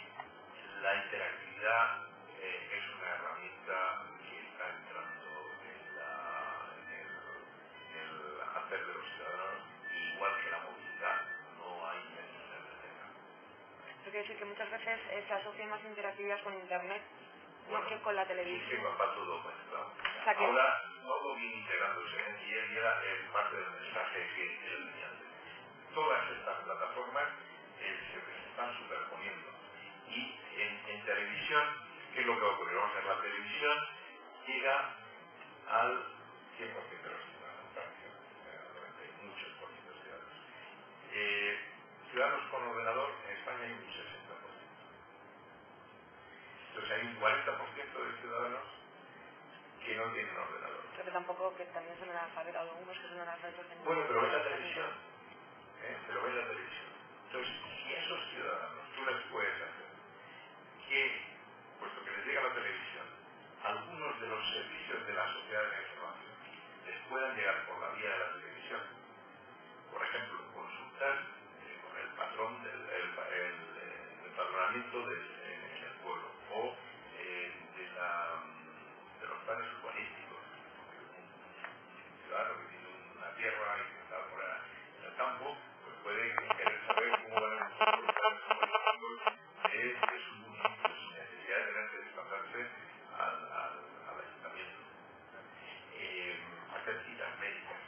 la interactividad eh, es una herramienta que está entrando en, la, en, el, en el hacer de los ciudadanos, igual que la movilidad. No hay quien se detenga. Eso quiere decir que muchas veces eh, se asocia más interactividad con Internet, Bueno, no que con la sí, televisión. sí, va todo mezclado. O sea que... Ahora todo viene integrándose, y era eh, parte del mensaje que él tenía antes. Todas estas plataformas eh, se, se están superponiendo. Y en, en televisión, ¿qué es lo que va a ocurrir? Vamos a ver, la televisión llega al cien por ciento de los ciudadanos, prácticamente, muchos por ciento de ciudadanos. Eh, ciudadanos con ordenador, en España hay un sesenta por ciento. Entonces hay un cuarenta por ciento de ciudadanos que no tienen ordenador. Pero tampoco, que también son analfabetos, algunos que son analfabetos. Bueno, pero ven la televisión, ¿eh? pero ven la televisión. Entonces, si esos ciudadanos tú les puedes hacer que, puesto que les llega la televisión, algunos de los servicios de la sociedad de la información les puedan llegar por la vía de la televisión, por ejemplo, consultas eh, con el patrón del el, el, el empadronamiento del, en, en el pueblo, o eh, de, la, de los planes urbanísticos. Un ciudadano que tiene una tierra es, es un municipio sin necesidad de tener que desplazarse al, al, al ayuntamiento. Eh, hacer citas médicas,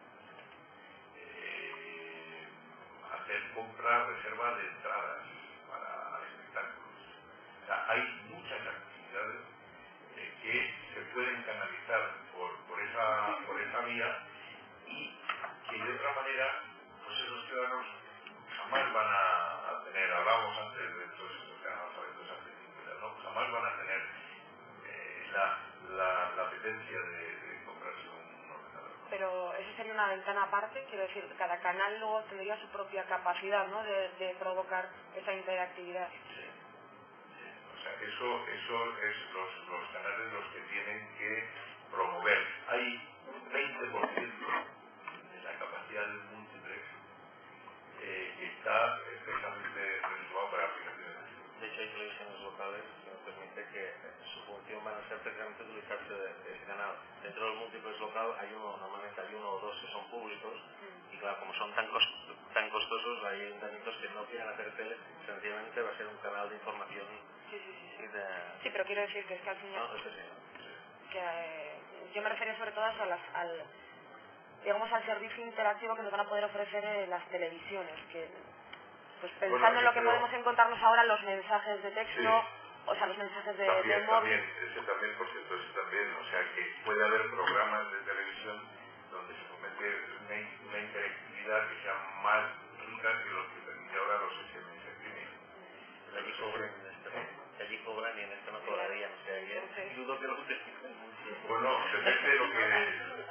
eh, hacer compras, reservas de entradas para espectáculos. O sea, hay muchas actividades eh, que se pueden canalizar por, por, esa, por esa vía y que de otra manera pues esos ciudadanos jamás van a, a tener, hablamos antes de todos estos analfabetos accesibles, ¿no? Jamás van a tener eh, la, la, la apetencia de, de comprarse un ordenador. Pero eso sería una ventana aparte, quiero decir, cada canal luego tendría su propia capacidad, ¿no?, de, de provocar esa interactividad. Sí, sí. O sea, eso, eso es los, los canales los que tienen que promover. Hay un veinte por ciento de la capacidad del multiplex eh, que está especialmente reservado para aplicaciones. De hecho, hay televisiones locales que nos permite que su función van a ser precisamente utilizarse de, de ese canal. Dentro del múltiplex local hay uno, normalmente hay uno o dos que son públicos, y claro, como son tan, cost, tan costosos, hay ayuntamientos que no quieren hacer tele, sencillamente va a ser un canal de información. Sí, sí, sí. Sí, de... sí, pero quiero decir que es que al final... No, es que sí. Que, eh, yo me refería sobre todo a eso, a las, al, digamos, al servicio interactivo que nos van a poder ofrecer eh, las televisiones, que pues pensando bueno, en lo que creo... podemos encontrarnos ahora, los mensajes de texto, sí. o sea, los mensajes de, también, de móvil. También, ese también, por cierto, ese también, o sea, que puede haber programas de televisión donde se fomente una, una interactividad que sea más rica que los que permite ahora los S M S Premium. Allí cobran, este, allí cobran y en este no cobrarían, o sea, que dudo que lo utilicen mucho. Bueno, depende de lo que...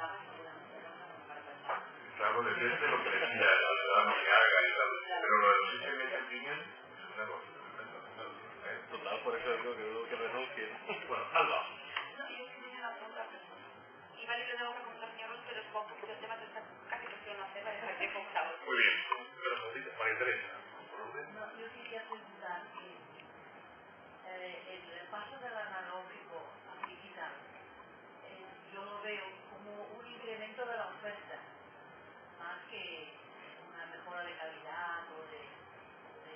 Claro, depende de lo que le pida al ciudadano que haga y tal, pero lo de los S M S Premium es un negocio. Total, por eso digo que dudo que renuncien. Bueno, Alba. No, yo tenía una pregunta. Y vale, le tengo que preguntar a señor Ruiz, pero supongo que el tema que está casi cuestión no hacer, es el tiempo que está. Muy bien. Pero, María Teresa. No, yo quería preguntar que eh, el paso del analógico al digital, eh, yo lo veo como un incremento de la oferta, más que una mejora de calidad o de, de,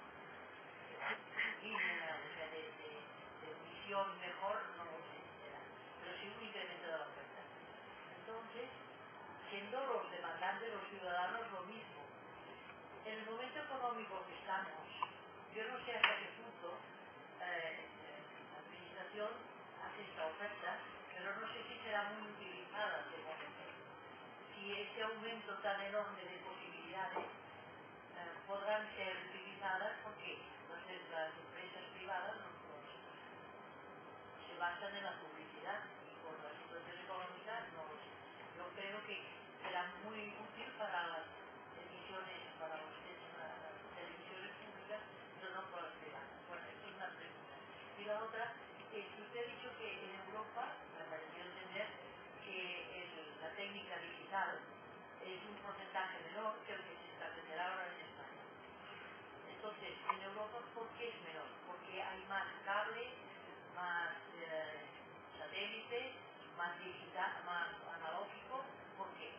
de, o sea, de, de, de visión mejor, no lo sé, pero sí un incremento de la oferta. Entonces, siendo los demandantes, los ciudadanos, lo mismo. En el momento económico que estamos, yo no sé hasta qué punto eh, la administración hace esta oferta, pero no sé si será muy utilizada de momento. Si este aumento tan enorme de posibilidades eh, podrán ser utilizadas porque entonces las empresas privadas no, no, se basan en la publicidad y con la situación económica no lo sé. Yo creo que será muy útil para las emisiones, para los, las televisiones públicas, pero no para las privadas. Bueno, esto es una pregunta. Y la otra, es que usted ha dicho que en Europa, me pareció entender que el, la técnica digital es un porcentaje menor que el que se establecerá ahora en España. Entonces, en Europa, ¿por qué es menor? Porque hay más cable, más eh, satélite, más digital, más analógico. ¿Por qué?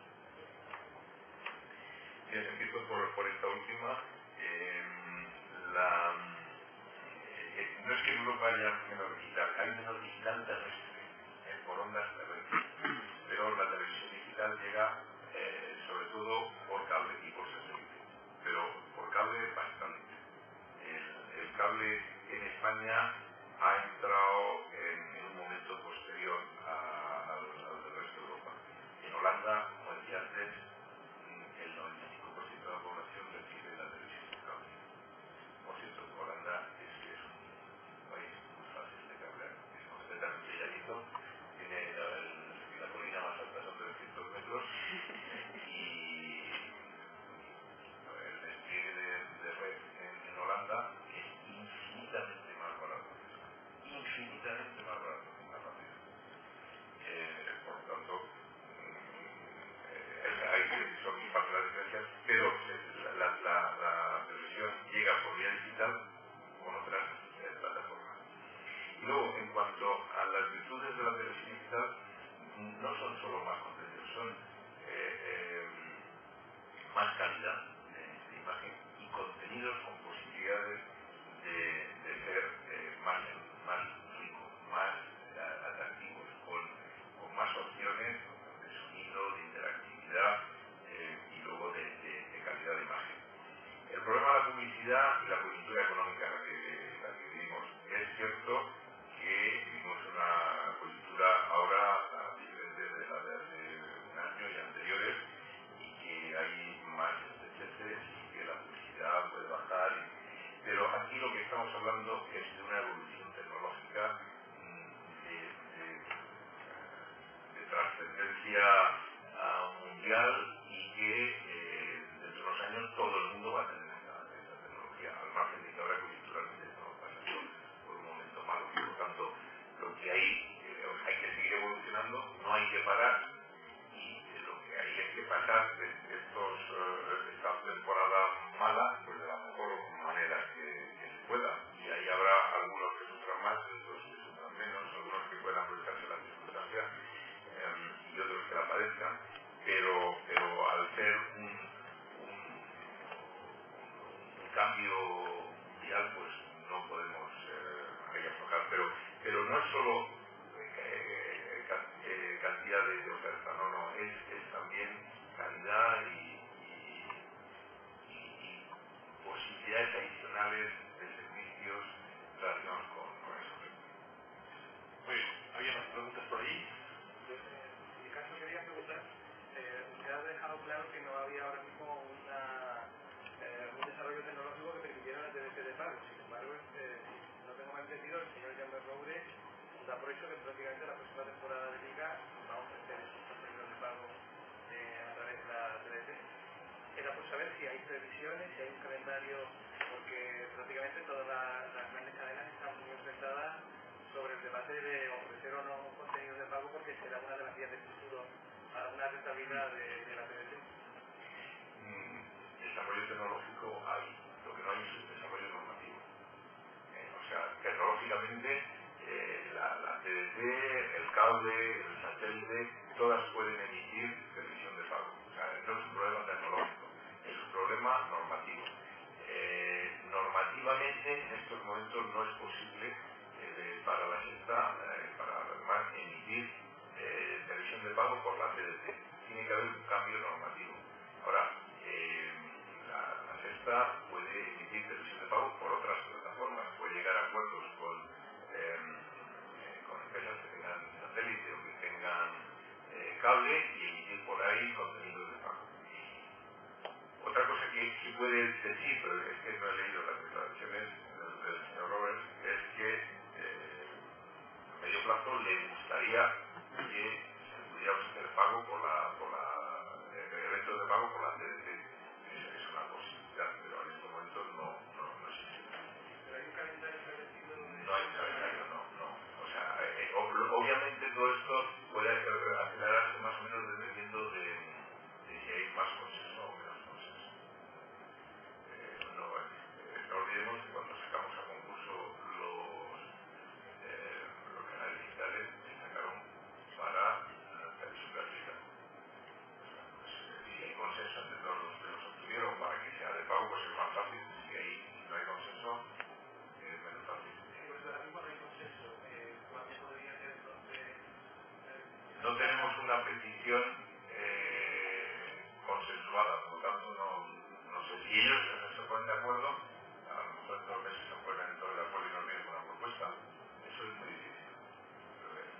Bien, empiezo por, por esta última. Eh, la, eh, no es que en Europa haya menos digital, hay menos digital terrestre, eh, por ondas terrestres, pero la televisión digital llega eh, sobre todo por cable y por satélite, pero por cable bastante. El, el cable en España ha entrado en, en un momento posterior a, al, al del resto de Europa. En Holanda, como decía antes, el noventa y cinco por ciento de la población recibe la televisión por cable. Por cierto, Holanda es, es un país muy fácil de cablear, es completamente llanito, tiene la, el, la colina más alta son trescientos metros y el despliegue de, de red en, en Holanda es infinitamente más barato, infinitamente más barato que en la rápida. Eh, por lo tanto, la publicidad y la coyuntura económica en la que, la que vivimos. Es cierto que vivimos una coyuntura ahora diferente de la de hace un año y anteriores, y que hay más estrecheces y que la publicidad puede bajar. Y, pero aquí lo que estamos hablando es de una evolución tecnológica de, de, de trascendencia uh, mundial, y que eh, dentro de unos años todo el mundo va a tener esta, esta tecnología, al margen de que ahora coyunturalmente estamos pasando por un momento malo. Por lo tanto, lo que hay, eh, hay que seguir evolucionando, no hay que parar, y eh, lo que hay es que pasar de, de estos, uh, de esta temporada mala pues de la mejor manera que, que se pueda. Y ahí habrá algunos que sufran más, otros que sufran menos, algunos que puedan aprovecharse la circunstancia eh, y otros que la padezcan, pero, pero al ser un, un, un cambio mundial, pues no podemos eh, aflojar. Pero, pero no es solo eh, eh, cantidad de, de oferta, no, no, es, es también calidad y, y, y posibilidades adicionales de servicios relacionados con, con eso. Muy bien, ¿había más preguntas por ahí? En mi caso quería preguntar, eh, usted ha dejado claro que no había ahora mismo una, eh, un desarrollo tecnológico que permitiera la T D C de pago. Sin embargo, eh, si no tengo mal entendido, el señor Jaume Roure da por hecho que prácticamente la próxima temporada de Liga va a ofrecer esos contenidos de pago eh, a través de la T D C. Era por saber si hay previsiones, si hay un calendario, porque prácticamente todas la, las grandes cadenas están muy enfrentadas sobre el debate de ofrecer o no un contenido de pago, porque será una de las vías de futuro para una rentabilidad de, de la T D C. Mm, desarrollo tecnológico hay, lo que no hay es un desarrollo normativo. Eh, o sea, tecnológicamente eh, la, la T D C, el cable, el satélite, todas pueden emitir televisión de pago. O sea, no es un problema tecnológico, es un problema normativo. Eh, normativamente en estos momentos no es posible eh, para la Sexta, eh, para además emitir eh, televisión de pago por la T D C. Tiene que haber un cambio normativo. Ahora, eh, la, la Sexta puede emitir televisión de pago por otras plataformas, puede llegar a acuerdos con, eh, eh, con empresas que tengan satélite o que tengan eh, cable, y emitir por ahí contenidos de pago. Otra cosa que sí puede decir, pero es que no he leído las declaraciones del, del señor Roberts, es que eh, a medio plazo le gustaría que se pudiera ofrecer pago por la, por la eh, eventos de pago por la T D C. Es, es una posibilidad, pero en estos momentos no, no, no existe. Pero hay un calendario establecido. No hay un calendario, no, no. O sea, eh, obviamente todo esto puede acelerarse más o menos dependiendo de, de si hay más consenso o menos consenso. Eh, no, eh, no olvidemos que cuando sacamos a concurso los, eh, los canales digitales, se sacaron para la televisión gratuita. O sea, pues, eh, si hay consenso entre todos los que los obtuvieron para que sea de pago, pues es más fácil. Si ahí no hay consenso, es menos fácil. No tenemos una petición eh, consensuada, por lo tanto no, no sé si ellos se ponen de acuerdo, a lo mejor en dos meses se ponen todos de acuerdo y nos vienen con una propuesta. Eso es muy difícil. Pero, eh,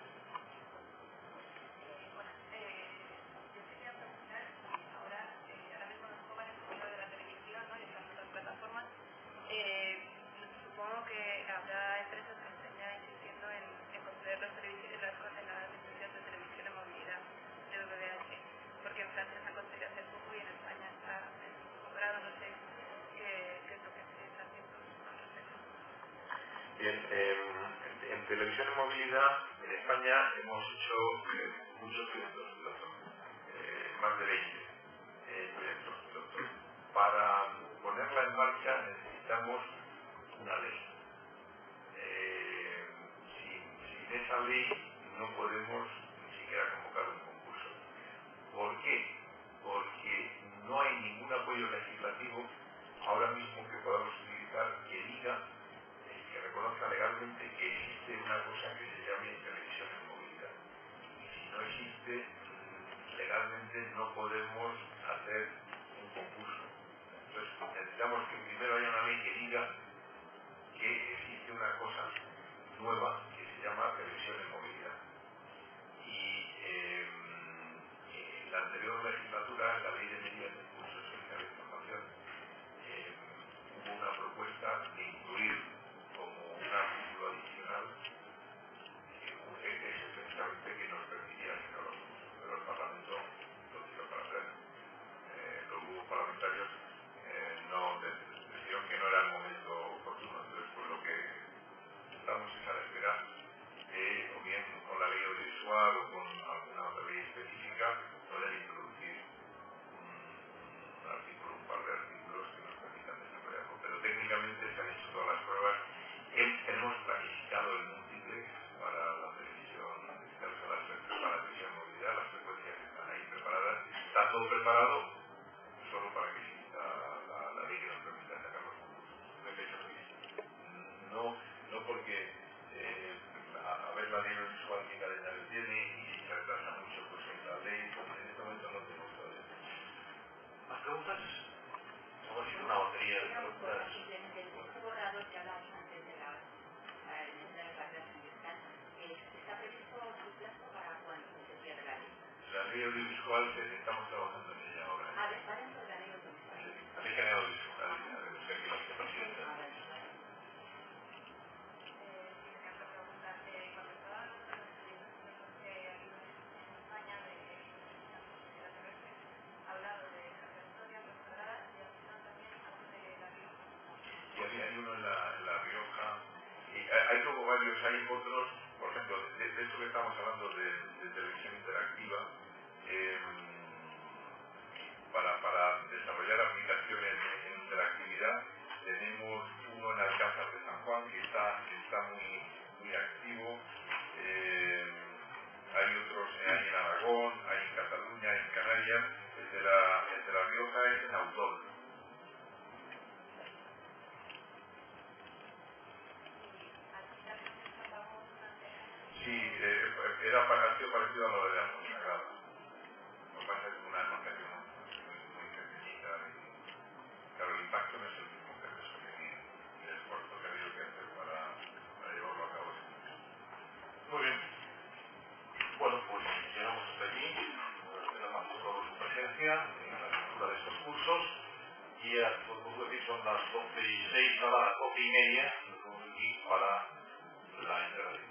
Bueno, eh, yo quería preguntar si ahora, eh, ahora mismo los jóvenes con lo de la televisión, ¿no?, y estas otras plataformas, eh, supongo que habrá empresas que estén ya insistiendo en, en conceder los servicios, las, las licencias de televisión en movilidad de V V H, porque en Francia se ha conseguido hace poco y en España está en un grado, no sé qué, qué es lo que se está haciendo al respecto. Bien, eh, en, en televisión en movilidad en España hemos hecho eh, muchos proyectos pilotos, eh, más de veinte eh, proyectos pilotos. Para ponerla en marcha necesitamos una ley. Eh, sin, sin esa ley no podemos ni siquiera convocar un concurso. ¿Por qué? Porque no hay ningún apoyo legislativo ahora mismo que podamos utilizar que diga, eh, que reconozca legalmente que existe una cosa que se llame televisión en movilidad. Y si no existe, legalmente no podemos hacer un concurso. Entonces necesitamos que primero haya una ley que diga que existe una cosa nueva que se llama televisión en movilidad. Y eh, en la anterior legislatura, en la ley de medidas de impulso social de información, eh, hubo una propuesta de incluir como un artículo adicional que es precisamente que nos permitía sacar los cursos, pero el Parlamento lo tiró para atrás. Eh, los grupos parlamentarios eh, no decidieron que no era el momento oportuno, entonces pues lo que estamos es a la espera de, o bien con la ley audiovisual o con alguna otra ley específica, poder introducir un, un artículo, un par de artículos que nos permitan desarrollarlo. Pero técnicamente se han hecho todas las pruebas. Hemos planificado el múltiplex para la televisión, para la televisión movilidad, las frecuencias están ahí preparadas. Está todo preparado solo para que exista la, la ley que nos permita sacar los concursos. No, no porque eh, a, a ver la ley visual que calendario tiene y si se retrasa mucho pues la ley, pues en este momento no tenemos todavía. ¿Más preguntas? Vamos a hacer una batería de preguntas. Simplemente el curso borrador que hablamos antes de la de la clase ambiental, ¿está previsto su plazo para cuándo se cierre la ley? La ley audiovisual que estamos trabajando en ella ahora. Ah, ¿va dentro de la ley audiovisual? Sí, la ley general audiovisual, a ver, usted que la vicepresidenta. Y había hay uno en la, en la Rioja, y hay, hay como varios, hay otros, por ejemplo, de, de esto que estamos hablando de, de televisión interactiva, eh, para, para desarrollar aplicaciones en interactividad, tenemos uno en Alcázar de San Juan que está, que está muy, muy activo, eh, hay otros, hay en Aragón, hay en Cataluña, en Canarias, el de la, el de la Rioja es en Autol. Sí, eh, era parecido, parecido a lo de la Monsagrada. Lo que pasa es que una demarcación muy, muy pequeñita y claro, el impacto no es el mismo que eso que tiene. El esfuerzo que ha habido que hacer para, para llevarlo a cabo es mucho. Muy bien. Bueno, pues llegamos hasta aquí. Agradecemos más por su presencia en la lectura de estos cursos. Y ya, como puedo decir, son las doce y seis, ahora las doce y media. Nos vemos aquí para la entrega de